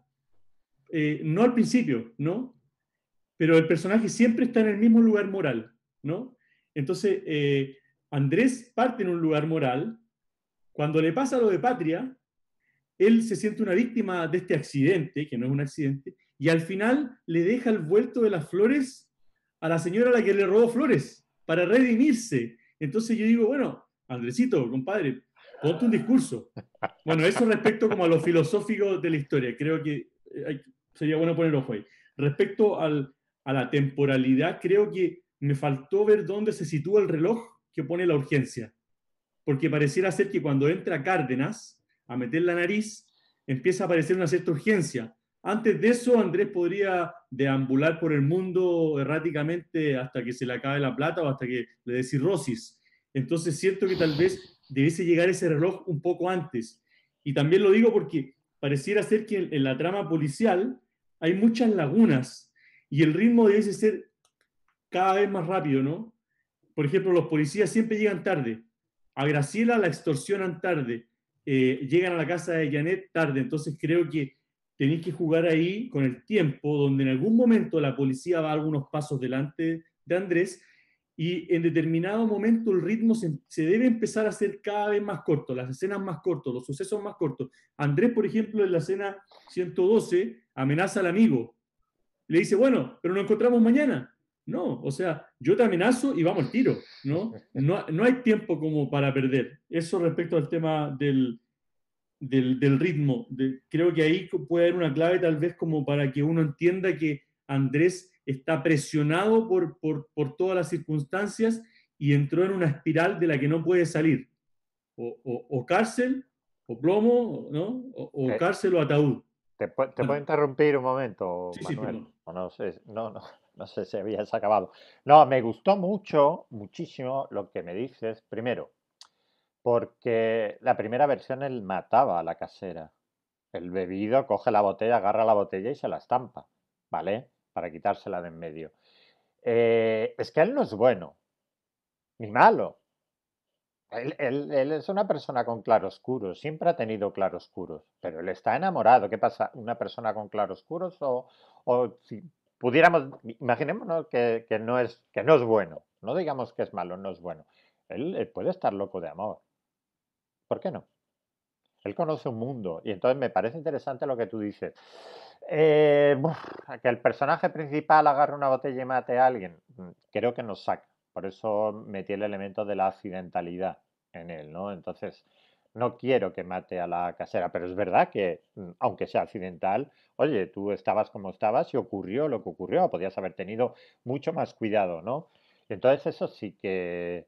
eh, no al principio, ¿no? Pero el personaje siempre está en el mismo lugar moral, ¿no? Entonces, eh, Andrés parte en un lugar moral. Cuando le pasa lo de Patria, él se siente una víctima de este accidente, que no es un accidente, y al final le deja el vuelto de las flores a la señora a la que le robó flores para redimirse. Entonces yo digo, bueno, Andresito, compadre, ponte un discurso. Bueno, eso respecto como a lo filosófico de la historia. Creo que hay, sería bueno poner ojo ahí. Respecto al, a la temporalidad, creo que me faltó ver dónde se sitúa el reloj que pone la urgencia. Porque pareciera ser que cuando entra Cárdenas a meter la nariz, empieza a aparecer una cierta urgencia. Antes de eso, Andrés podría deambular por el mundo erráticamente hasta que se le acabe la plata o hasta que le dé cirrosis. Entonces siento que tal vez debiese llegar ese reloj un poco antes. Y también lo digo porque pareciera ser que en, en la trama policial hay muchas lagunas y el ritmo debiese ser cada vez más rápido, ¿no? Por ejemplo, los policías siempre llegan tarde. A Graciela la extorsionan tarde. Eh, llegan a la casa de Janet tarde. Entonces creo que tenéis que jugar ahí con el tiempo, donde en algún momento la policía va algunos pasos delante de Andrés y en determinado momento el ritmo se, se debe empezar a hacer cada vez más corto, las escenas más cortas, los sucesos más cortos. Andrés, por ejemplo, en la escena ciento doce amenaza al amigo. Le dice, bueno, pero nos encontramos mañana. No, o sea, yo te amenazo y vamos al tiro, ¿no? No, no hay tiempo como para perder. Eso respecto al tema del, del, del ritmo. De, creo que ahí puede haber una clave tal vez como para que uno entienda que Andrés está presionado por, por, por todas las circunstancias y entró en una espiral de la que no puede salir. O, o, o cárcel, o plomo, ¿no? O, o
Eh,
cárcel o ataúd.
¿Te, pu- te puedo
Bueno,
interrumpir un momento,
sí, sí,
Manuel?
perdón.
O no sé, no, no, no sé si habías acabado. No, me gustó mucho, muchísimo lo que me dices. Primero, porque la primera versión él mataba a la casera. El bebido coge la botella, agarra la botella y se la estampa, ¿vale? Para quitársela de en medio. Eh, es que él no es bueno, ni malo. Él, él- él es una persona con claroscuros, siempre ha tenido claroscuros, pero él está enamorado. ¿Qué pasa? ¿Una persona con claroscuros? O, o si pudiéramos, imaginémonos que, que no es, que no es bueno, no digamos que es malo, no es bueno. Él, él puede estar loco de amor. ¿Por qué no? Él conoce un mundo y entonces me parece interesante lo que tú dices. Eh, buf, que el personaje principal agarre una botella y mate a alguien, mm, creo que nos saca. Por eso metí el elemento de la accidentalidad en él, ¿no? Entonces, no quiero que mate a la casera, pero es verdad que, mm, aunque sea accidental, oye, tú estabas como estabas y ocurrió lo que ocurrió, podías haber tenido mucho más cuidado, ¿no? Y entonces eso sí que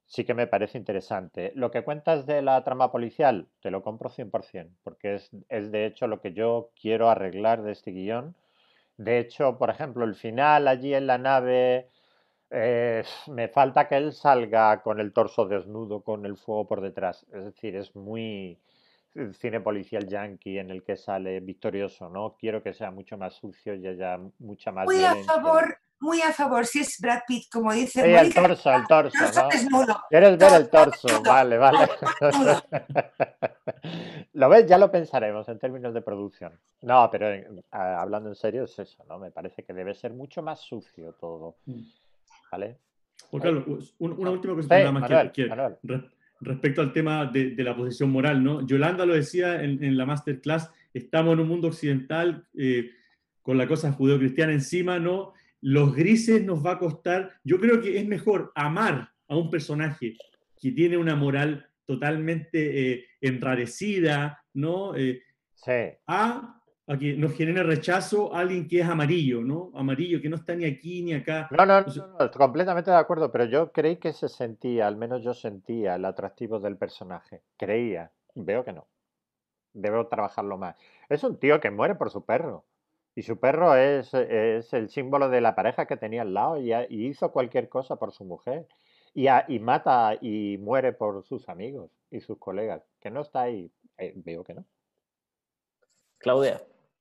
sí que me parece interesante. Lo que cuentas de la trama policial, te lo compro cien por ciento, porque es, es de hecho lo que yo quiero arreglar de este guión. De hecho, por ejemplo, el final allí en la nave, eh, me falta que él salga con el torso desnudo, con el fuego por detrás. Es decir, es muy eh, cine policial yankee en el que sale victorioso, ¿no? Quiero que sea mucho más sucio y haya mucha más
Muy a
violencia.
favor, muy a favor, si es Brad Pitt, como dice
Sí, el
Mónica,
torso, el torso,
torso
¿no?
desnudo,
¿Quieres ver el
torso
torso?
desnudo,
Vale, vale.
desnudo.
Lo ves, ya lo pensaremos en términos de producción. No, pero en- a- hablando en serio es eso, ¿no? Me parece que debe ser mucho más sucio todo, ¿vale?
Juan
Ahí.
Carlos, un- una última
Sí,
cosita nada más que,
Manuel,
que
Manuel.
re- respecto al tema de, de la posición moral, ¿no? Yolanda lo decía en, en la masterclass, estamos en un mundo occidental eh, con la cosa judeocristiana encima, ¿no? Los grises nos va a costar, yo creo que es mejor amar a un personaje que tiene una moral totalmente eh, enrarecida, ¿no? Eh,
Sí.
a, a que nos genere rechazo a alguien que es amarillo, ¿no? Amarillo, que no está ni aquí ni acá.
No, no, no,
Entonces,
no, no, estoy completamente de acuerdo, pero yo creí que se sentía, al menos yo sentía el atractivo del personaje. Creía. Veo que no. Debo trabajarlo más. Es un tío que muere por su perro. Y su perro es, es el símbolo de la pareja que tenía al lado y, ha- y hizo cualquier cosa por su mujer. Y, a- y mata y muere por sus amigos y sus colegas. Que no está ahí. Eh, veo que no.
Claudia.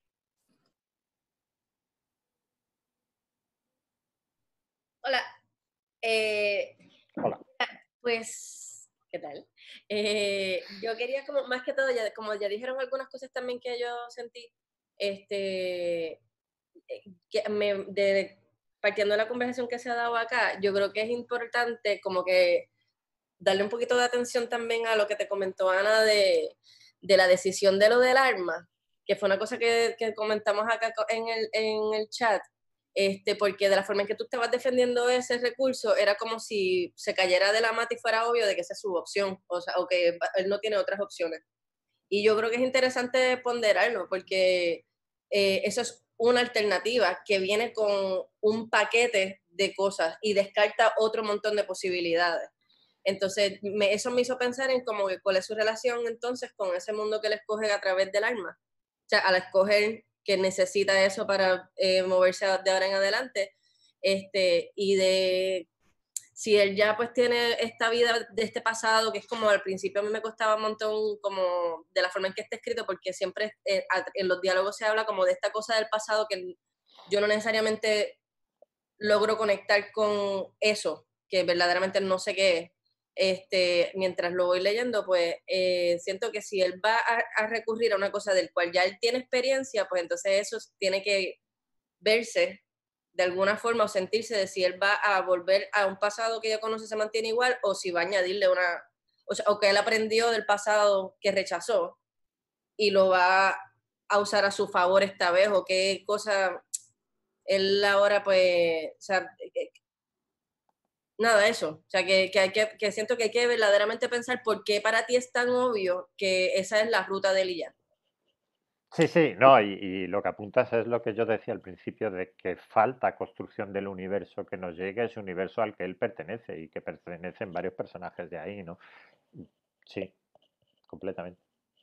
Hola. Eh,
Hola.
Pues, ¿qué tal? Eh, yo quería como, más que todo, ya, como ya dijeron algunas cosas también que yo sentí, este, eh, que me, de, partiendo de la conversación que se ha dado acá, yo creo que es importante como que darle un poquito de atención también a lo que te comentó Ana de, de la decisión de lo del arma, que fue una cosa que, que comentamos acá en el, en el chat, este, porque de la forma en que tú estabas defendiendo ese recurso, era como si se cayera de la mata y fuera obvio de que esa es su opción, o sea, o que él no tiene otras opciones. Y yo creo que es interesante ponderarlo, porque eh, eso es una alternativa que viene con un paquete de cosas y descarta otro montón de posibilidades. Entonces, me, eso me hizo pensar en como que cuál es su relación entonces con ese mundo que él escoge a través del arma. O sea, al escoger que necesita eso para eh, moverse de ahora en adelante, este, y de si él ya pues tiene esta vida de este pasado, que es como al principio a mí me costaba un montón como de la forma en que está escrito, porque siempre eh, en los diálogos se habla como de esta cosa del pasado que yo no necesariamente logro conectar con eso, que verdaderamente no sé qué es. Este, mientras lo voy leyendo, pues eh, siento que si él va a, a recurrir a una cosa del cual ya él tiene experiencia, pues entonces eso tiene que verse de alguna forma o sentirse de si él va a volver a un pasado que ya conoce, se mantiene igual, o si va a añadirle una, o sea, o que él aprendió del pasado que rechazó y lo va a usar a su favor esta vez, o qué cosa él ahora pues, o sea, nada, eso, o sea, que, que, hay que, que siento que hay que verdaderamente pensar por qué para ti es tan obvio que esa es la ruta de él y ya.
Sí, sí, no, y, y lo que apuntas es lo que yo decía al principio de que falta construcción del universo que nos llegue a ese universo al que él pertenece y que pertenecen varios personajes de ahí, ¿no? Sí, completamente.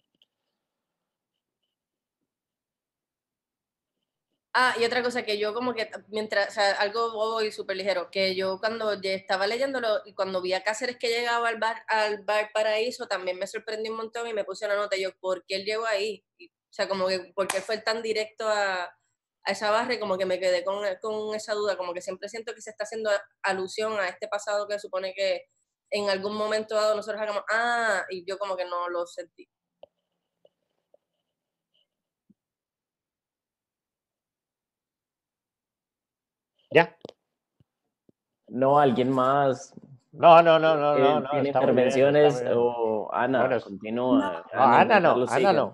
Ah, y otra cosa que yo como que mientras, o sea, algo bobo y súper ligero, que yo cuando ya estaba leyéndolo y cuando vi a Cáceres que llegaba al bar, al bar Paraíso, también me sorprendió un montón y me puse una nota, yo, ¿por qué él llegó ahí? Y, o sea, como que, ¿por qué fue tan directo a, a esa barra? Y como que me quedé con, con esa duda, como que siempre siento que se está haciendo alusión a este pasado que supone que en algún momento dado nosotros hagamos, ah, y yo como que no lo sentí.
Ya.
No, alguien más.
No, no, no, no, no,
Eh,
no,
¿Tiene
está muy bien, está muy
intervenciones?
bien.
O Ana,
Bueno, es-
continúa.
no,
Ana y
Ana
Juan
no,
Carlos
Ana
sigan.
no.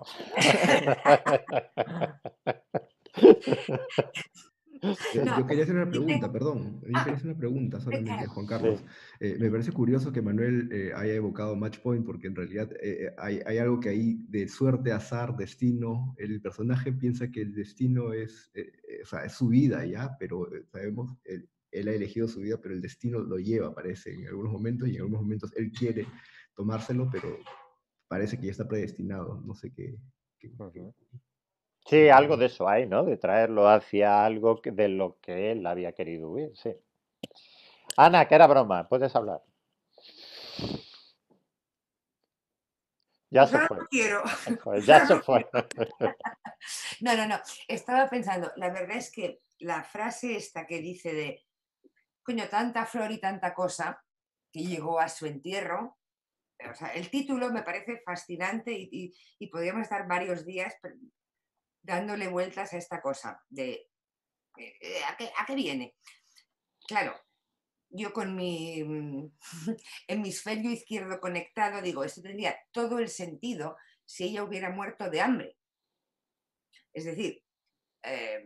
Eh,
No,
Yo quería hacer una
yo
pregunta,
tengo-
perdón. Yo quería hacer una pregunta solamente,
claro.
Juan Carlos.
Sí.
Eh, me parece curioso que Manuel eh, haya evocado Match Point porque en realidad eh, eh, hay, hay algo que hay de suerte, azar, destino. El personaje piensa que el destino es, eh, eh, o sea, es su vida, ¿ya? Pero eh, sabemos, eh, él ha elegido su vida, pero el destino lo lleva, parece, en algunos momentos, y en algunos momentos él quiere tomárselo, pero parece que ya está predestinado, no sé qué. qué,
Ujú.
qué
Sí, algo de eso hay, ¿no? De traerlo hacia algo que- de lo que él había querido huir, sí. Ana, que era broma, puedes hablar. Ya
Pues
se
ahora
fue.
no quiero.
Joder, ya se fue.
No, no, no. Estaba pensando, la verdad es que la frase esta que dice de, coño, tanta flor y tanta cosa, que llegó a su entierro, o sea, el título me parece fascinante y, y, y podríamos estar varios días dándole vueltas a esta cosa de eh, ¿a, qué, ¿a qué viene? Claro, yo con mi hemisferio izquierdo conectado digo, esto tendría todo el sentido si ella hubiera muerto de hambre. Es decir, eh,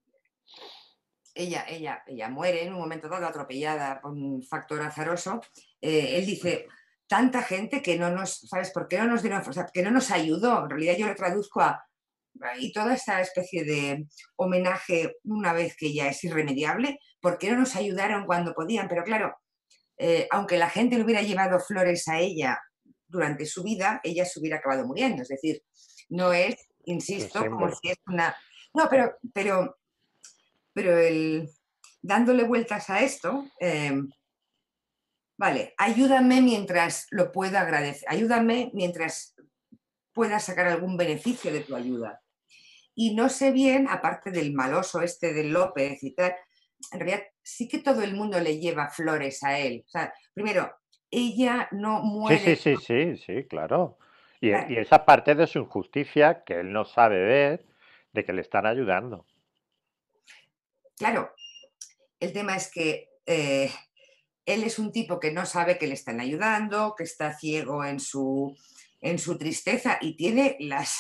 ella, ella, ella muere en un momento dado atropellada por un factor azaroso. Eh, él dice, tanta gente que no nos, ¿sabes por qué no nos dieron? O sea, que no nos ayudó. En realidad yo lo traduzco a, y toda esta especie de homenaje una vez que ya es irremediable, ¿por qué no nos ayudaron cuando podían? Pero claro, eh, aunque la gente le hubiera llevado flores a ella durante su vida, ella se hubiera acabado muriendo. Es decir, no es, insisto, como si es una... No, pero, pero, pero el, dándole vueltas a esto, eh, vale, ayúdame mientras lo pueda agradecer, ayúdame mientras pueda sacar algún beneficio de tu ayuda. Y no sé bien, aparte del maloso este de López y tal, en realidad sí que todo el mundo le lleva flores a él. O sea, primero, ella no
Sí,
muere.
sí, sí, sí, sí, claro. Y, y esa parte de su injusticia que él no sabe ver, de que le están ayudando.
Claro, el tema es que eh, él es un tipo que no sabe que le están ayudando, que está ciego en su, en su tristeza y tiene las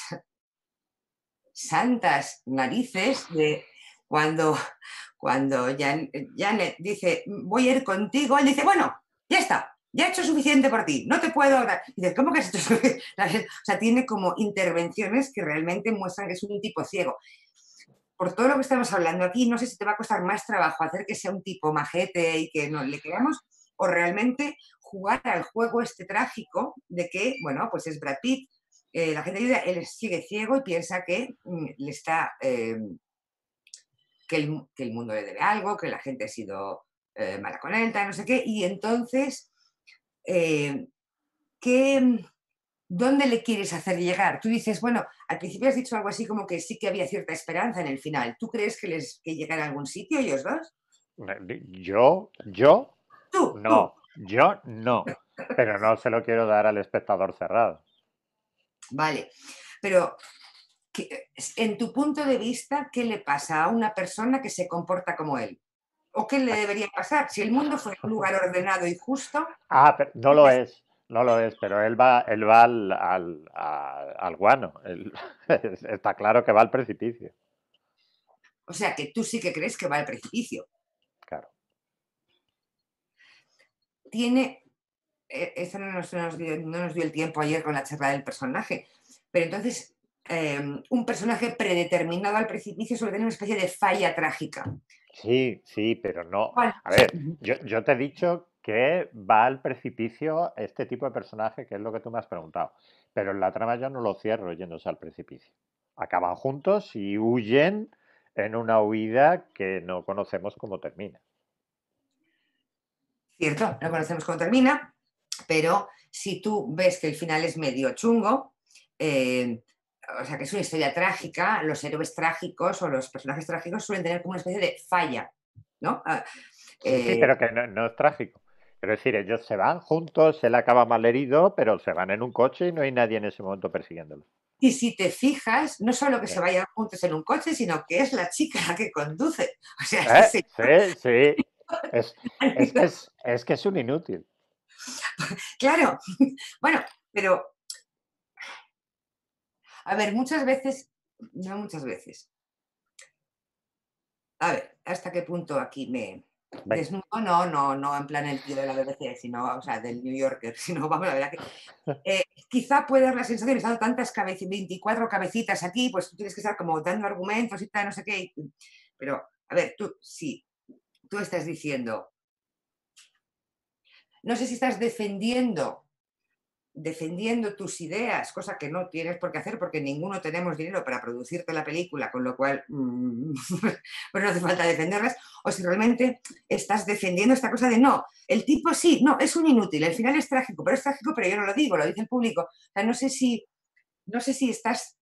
santas narices de cuando, cuando Jan, Janet dice, voy a ir contigo, él dice, bueno, ya está, ya he hecho suficiente por ti, no te puedo dar. Y dice, ¿cómo que has hecho suficiente? O sea, tiene como intervenciones que realmente muestran que es un tipo ciego. Por todo lo que estamos hablando aquí, no sé si te va a costar más trabajo hacer que sea un tipo majete y que no le queramos, o realmente jugar al juego este trágico de que, bueno, pues es Brad Pitt, eh, la gente ayuda, él sigue ciego y piensa que mm, le está, eh, que, el, que el mundo le debe algo, que la gente ha sido eh, mala con él, tal, no sé qué, y entonces, eh, ¿qué, ¿dónde le quieres hacer llegar? Tú dices, bueno, al principio has dicho algo así como que sí que había cierta esperanza en el final. ¿Tú crees que les que llegan a algún sitio ellos dos?
Yo, yo,
Tú,
no, yo no, pero no se lo quiero dar al espectador cerrado.
Vale, pero en tu punto de vista, ¿qué le pasa a una persona que se comporta como él? ¿O qué le debería pasar? Si el mundo fuera un lugar ordenado y justo...
Ah, pero no lo es, no lo es, pero él va, él va al, al, al, al guano. Él, está claro que va al precipicio.
O sea, que tú sí que crees que va al precipicio.
Claro.
Tiene... Eso no nos, no nos, dio, no nos dio el tiempo ayer con la charla del personaje, pero entonces eh, un personaje predeterminado al precipicio suele tener una especie de falla trágica.
Sí, sí, pero no. A ver, yo, yo te he dicho que va al precipicio este tipo de personaje, que es lo que tú me has preguntado. Pero en la trama yo no lo cierro yéndose al precipicio. Acaban juntos y huyen en una huida que no conocemos cómo termina.
Cierto, no conocemos cómo termina, pero si tú ves que el final es medio chungo, eh, o sea que es una historia trágica, los héroes trágicos o los personajes trágicos suelen tener como una especie de falla, ¿no?
Sí, eh, sí, pero que no, no es trágico. Quiero decir, ellos se van juntos, él acaba mal herido, pero se van en un coche y no hay nadie en ese momento persiguiéndolo.
Y si te fijas, no solo que sí. se vayan juntos en un coche, sino que es la chica la que conduce. O sea,
¿Eh?
sí,
sí, sí. Es, es, que es, es que es un inútil.
Claro. Bueno, pero... A ver, muchas veces... No muchas veces. A ver, ¿hasta qué punto aquí me... Venga. Desnudo? No, no, no en plan el tío de la B B C, sino, o sea, del New Yorker, sino, vamos, la verdad que... Eh, quizá puede dar la sensación de estar tantas cabecitas, veinticuatro cabecitas aquí, pues tú tienes que estar como dando argumentos y tal, no sé qué. Pero, a ver, tú, sí, tú estás diciendo, no sé si estás defendiendo, defendiendo tus ideas, cosa que no tienes por qué hacer porque ninguno tenemos dinero para producirte la película, con lo cual mmm, pues no hace falta defenderlas, o si realmente estás defendiendo esta cosa de no, el tipo sí, no, es un inútil, el final es trágico, pero es trágico, pero yo no lo digo, lo dice el público. O sea, no sé si, no sé si estás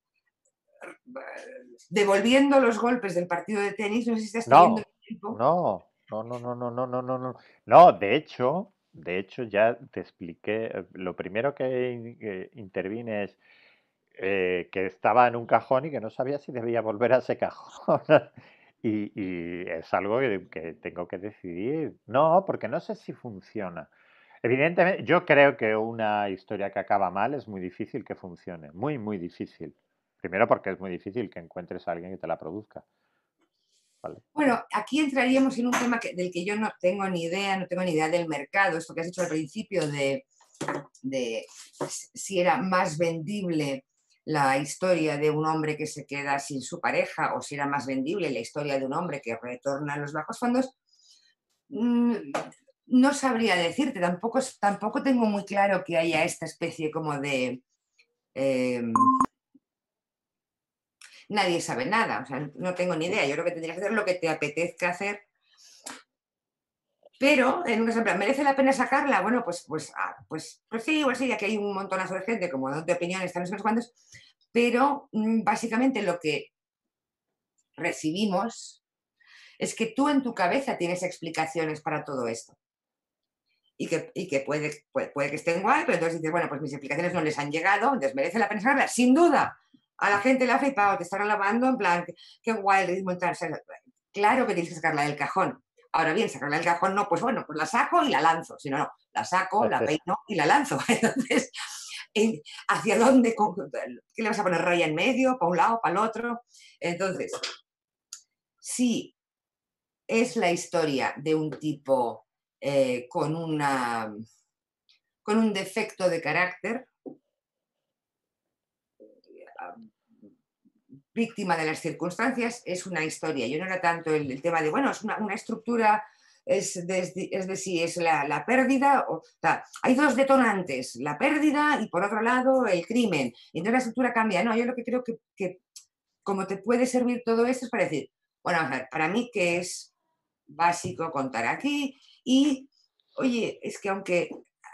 devolviendo los golpes del partido de tenis, no sé si estás teniendo
No,
el tiempo.
no, no, no, no, no, no, no, no, no. No, de hecho, de hecho ya te expliqué, eh, lo primero que in- que intervine es eh, que estaba en un cajón y que no sabía si debía volver a ese cajón. Y, y es algo que, que tengo que decidir. No, porque no sé si funciona. Evidentemente, yo creo que una historia que acaba mal es muy difícil que funcione. Muy, muy difícil. Primero porque es muy difícil que encuentres a alguien que te la produzca. ¿Vale?
Bueno, aquí entraríamos en un tema que, del que yo no tengo ni idea, no tengo ni idea del mercado, esto que has dicho al principio de, de si era más vendible la historia de un hombre que se queda sin su pareja o si era más vendible la historia de un hombre que retorna a los bajos fondos. Mm, no sabría decirte, tampoco, tampoco tengo muy claro que haya esta especie como de... Eh, nadie sabe nada, o sea, no tengo ni idea, yo creo que tendrías que hacer lo que te apetezca hacer. Pero, en un ejemplo, ¿merece la pena sacarla? Bueno, pues, pues, ah, pues, pues sí, igual sí, ya que hay un montonazo de gente, como de opiniones, están unos cuantos, pero mmm, básicamente lo que recibimos es que tú en tu cabeza tienes explicaciones para todo esto. Y que, y que puede, puede, puede que estén guay, pero entonces dices, bueno, pues mis explicaciones no les han llegado, entonces merece la pena sacarla, sin duda. A la gente le ha flipado, te están alabando, en plan, qué guay, el ritmo y tal. Claro que tienes que sacarla del cajón. Ahora bien, sacarla del cajón no, pues bueno, pues la saco y la lanzo. Si no, no, la saco, la peino y la lanzo. Entonces, ¿hacia dónde? ¿Qué le vas a poner raya en medio? ¿Para un lado? ¿Para el otro? Entonces, si es la historia de un tipo eh, con, una, con un defecto de carácter, víctima de las circunstancias, es una historia. Yo no era tanto el, el tema de, bueno, es una, una estructura, es de, es de si es la, la pérdida, o, o sea, hay dos detonantes, la pérdida y por otro lado el crimen. Y entonces la estructura cambia. No, yo lo que creo que, que como te puede servir todo esto es para decir, bueno, a ver, para mí que es básico contar aquí y, oye, es que aunque...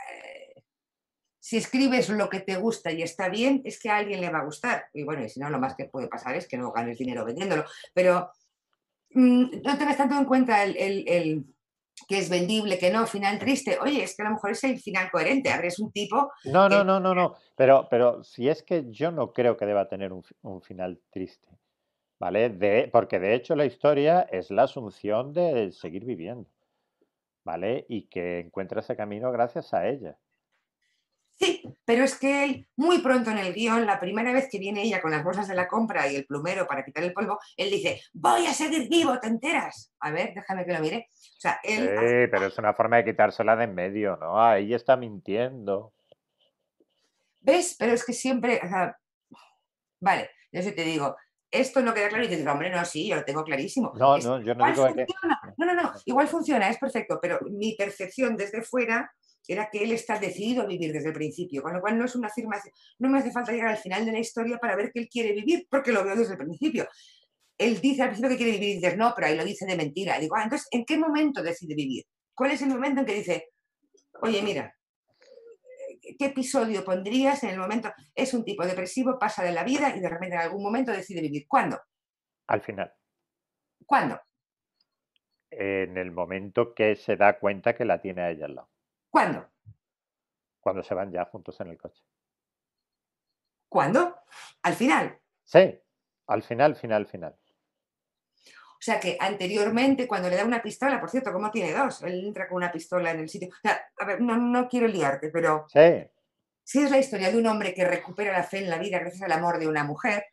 si escribes lo que te gusta y está bien, es que a alguien le va a gustar. Y bueno, y si no, lo más que puede pasar es que no ganes dinero vendiéndolo. Pero mmm, no tengas tanto en cuenta el, el, el que es vendible, que no, final triste. Oye, es que a lo mejor es el final coherente. A ver, es un tipo...
No,
que...
no, no, no, no. Pero, pero si es que yo no creo que deba tener un, un final triste. ¿Vale? De, porque de hecho la historia es la asunción de seguir viviendo. ¿Vale? Y que encuentra ese camino gracias a ella.
Sí, pero es que él, muy pronto en el guión, la primera vez que viene ella con las bolsas de la compra y el plumero para quitar el polvo, él dice, voy a seguir vivo, ¿te enteras? A ver, déjame que lo mire. O sea, él...
Sí, pero es una forma de quitársela de en medio, ¿no? Ah, ella está mintiendo.
¿Ves? Pero es que siempre... O sea, vale, yo sí te digo, esto no queda claro y te digo, hombre, no, sí, yo lo tengo clarísimo.
No,
Es,
no, yo no
igual
digo que...
funciona. No, no, no, igual funciona, es perfecto, pero mi percepción desde fuera era que él está decidido a vivir desde el principio, con lo cual no es una afirmación, no me hace falta llegar al final de la historia para ver que él quiere vivir, porque lo veo desde el principio. Él dice al principio que quiere vivir y dices, no, pero ahí lo dice de mentira. Y digo, ah, entonces, ¿en qué momento decide vivir? ¿Cuál es el momento en que dice, oye, mira, ¿qué episodio pondrías en el momento? Es un tipo depresivo, pasa de la vida y de repente en algún momento decide vivir. ¿Cuándo?
Al final.
¿Cuándo?
En el momento que se da cuenta que la tiene a ella al lado.
¿Cuándo?
Cuando se van ya juntos en el coche.
¿Cuándo? Al final.
Sí, al final, final, final.
O sea que anteriormente, cuando le da una pistola, por cierto, ¿cómo tiene dos? Él entra con una pistola en el sitio. O sea, a ver, no, no quiero liarte, pero
sí.
Si es la historia de un hombre que recupera la fe en la vida gracias al amor de una mujer,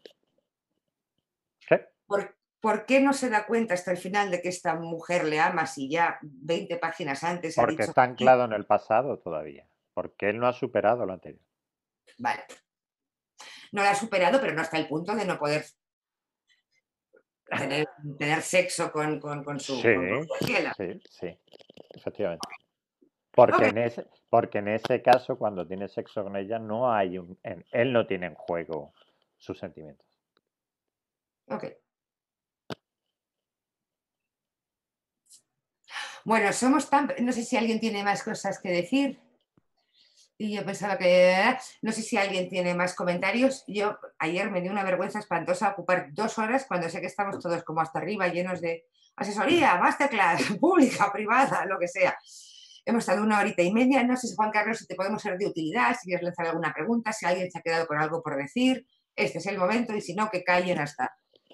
¿Sí?
¿por, ¿por qué no se da cuenta hasta el final de que esta mujer le ama si ya veinte páginas antes ha
Porque
dicho...
está anclado en el pasado todavía. Porque él no ha superado lo anterior.
Vale. No la ha superado, pero no hasta el punto de no poder tener, tener sexo con, con, con su,
Sí,
con su ciela.
sí, sí, efectivamente. Porque,
Ok.
en ese, porque en ese caso, cuando tiene sexo con ella, no hay un, en- él no tiene en juego sus sentimientos.
Ok. Bueno, somos tan... No sé si alguien tiene más cosas que decir. Y yo pensaba que... No sé si alguien tiene más comentarios. Yo ayer me dio una vergüenza espantosa ocupar dos horas cuando sé que estamos todos como hasta arriba llenos de asesoría, masterclass, pública, privada, lo que sea. Hemos estado una horita y media. No sé, Juan Carlos, si te podemos ser de utilidad, si quieres lanzar alguna pregunta, si alguien se ha quedado con algo por decir. Este es el momento y si no, que callen hasta.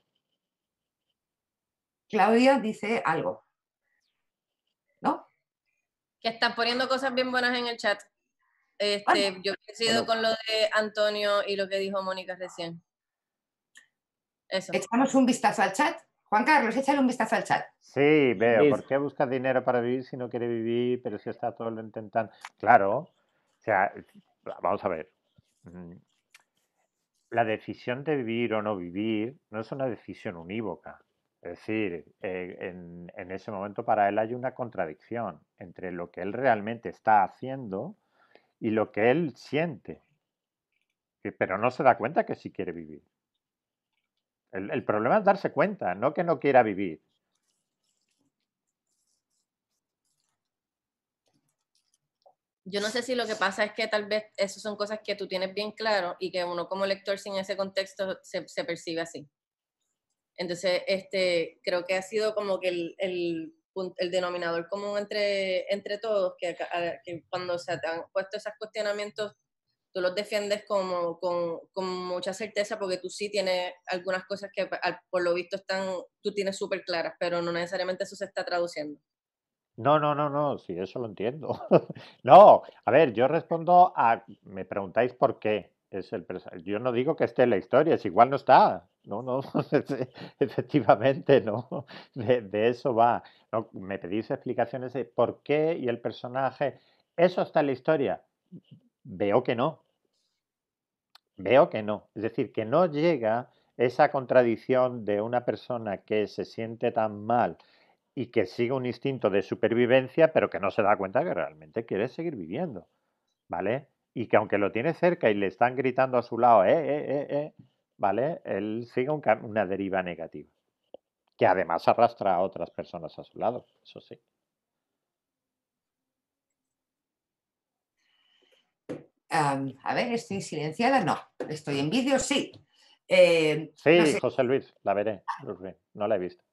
Claudia dice algo. ¿No?
Que están poniendo cosas bien buenas en el chat. Este,
Bueno,
yo coincido
bueno.
con lo de Antonio y lo que dijo Mónica recién. Eso.
Echamos un vistazo al chat. Juan Carlos, échale un vistazo al chat.
Sí, veo.
Listo.
¿Por qué busca dinero para vivir si no quiere vivir, pero si está todo lo intentando? Claro. O sea, vamos a ver. Mm, La decisión de vivir o no vivir no es una decisión unívoca. Es decir, eh, en, en ese momento para él hay una contradicción entre lo que él realmente está haciendo y lo que él siente. Que- Pero no se da cuenta que sí quiere vivir. El, el problema es darse cuenta, no que no quiera vivir.
Yo no sé si lo que pasa es que tal vez esas son cosas que tú tienes bien claro y que uno como lector sin ese contexto se, se percibe así. Entonces, este, creo que ha sido como que el, el, pun- el denominador común entre, entre todos, que, a- que cuando se te han puesto esos cuestionamientos, tú los defiendes como, con, con mucha certeza porque tú sí tienes algunas cosas que al- por lo visto están, tú tienes súper claras, pero no necesariamente eso se está traduciendo.
No, no, no, no, sí, eso lo entiendo. No, a ver, yo respondo a, me preguntáis por qué es el perso- yo no digo que esté en la historia, es igual no está. No, no, efectivamente, no. De, de eso va. No, me pedís explicaciones de por qué y el personaje. ¿Eso está en la historia? Veo que no. Veo que no. Es decir, que no llega esa contradicción de una persona que se siente tan mal y que sigue un instinto de supervivencia, pero que no se da cuenta que realmente quiere seguir viviendo, ¿vale? Y que aunque lo tiene cerca y le están gritando a su lado, eh, eh, eh, eh, ¿vale? Él sigue un cam- una deriva negativa, que además arrastra a otras personas a su lado, eso sí.
Um, a ver, ¿estoy silenciada? No. ¿Estoy en vídeo? Sí. Eh,
Sí,
no sé.
José Luis, la veré, Luis, no la he visto.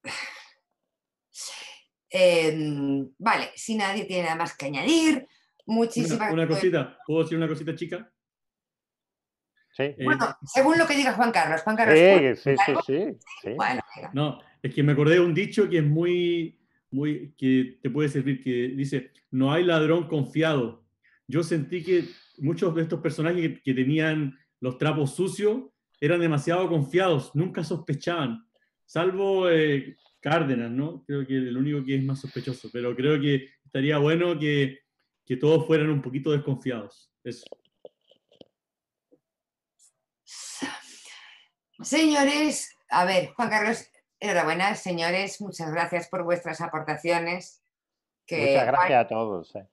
Eh, vale, si nadie tiene nada más que añadir,
Una,
muchísimas
una cosita, ¿puedo decir una cosita chica?
Sí,
Eh,
Bueno, según lo que diga Juan Carlos. Juan Carlos,
sí,
¿puedes
sí,
decir
sí,
algo?
sí, sí.
Bueno, venga.
No, es que me acordé de un dicho que es muy, muy, que te puede servir, que dice, no hay ladrón confiado. Yo sentí que muchos de estos personajes que, que tenían los trapos sucios eran demasiado confiados, nunca sospechaban, salvo eh, Cárdenas, ¿no? Creo que el único que es más sospechoso, pero creo que estaría bueno que, que todos fueran un poquito desconfiados. Eso.
Señores, a ver, Juan Carlos, enhorabuena, señores, muchas gracias por vuestras aportaciones.
Muchas
Que,
gracias a todos. eh.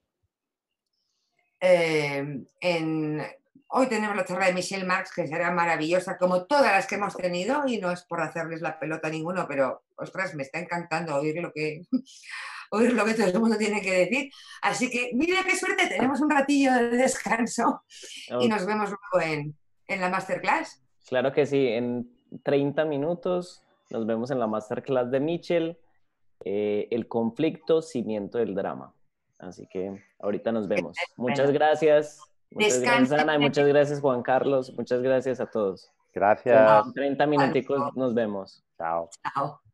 eh, en, hoy tenemos la charla de Michelle Marx, que será maravillosa, como todas las que hemos tenido, y no es por hacerles la pelota a ninguno, pero, ostras, me está encantando oír lo que, oír lo que todo el mundo tiene que decir. Así que, mira qué suerte, tenemos un ratillo de descanso y
Ok.
nos vemos luego en, en la masterclass.
Claro que sí, en treinta minutos nos vemos en la masterclass de Mitchell, eh, el conflicto, cimiento del drama. Así que ahorita nos vemos. Muchas
Bueno,
gracias. Muchas gracias,
descansen.
Ana, y muchas gracias, Juan Carlos. Muchas gracias a todos.
Gracias.
En treinta minuticos nos vemos.
Chao.
Chao.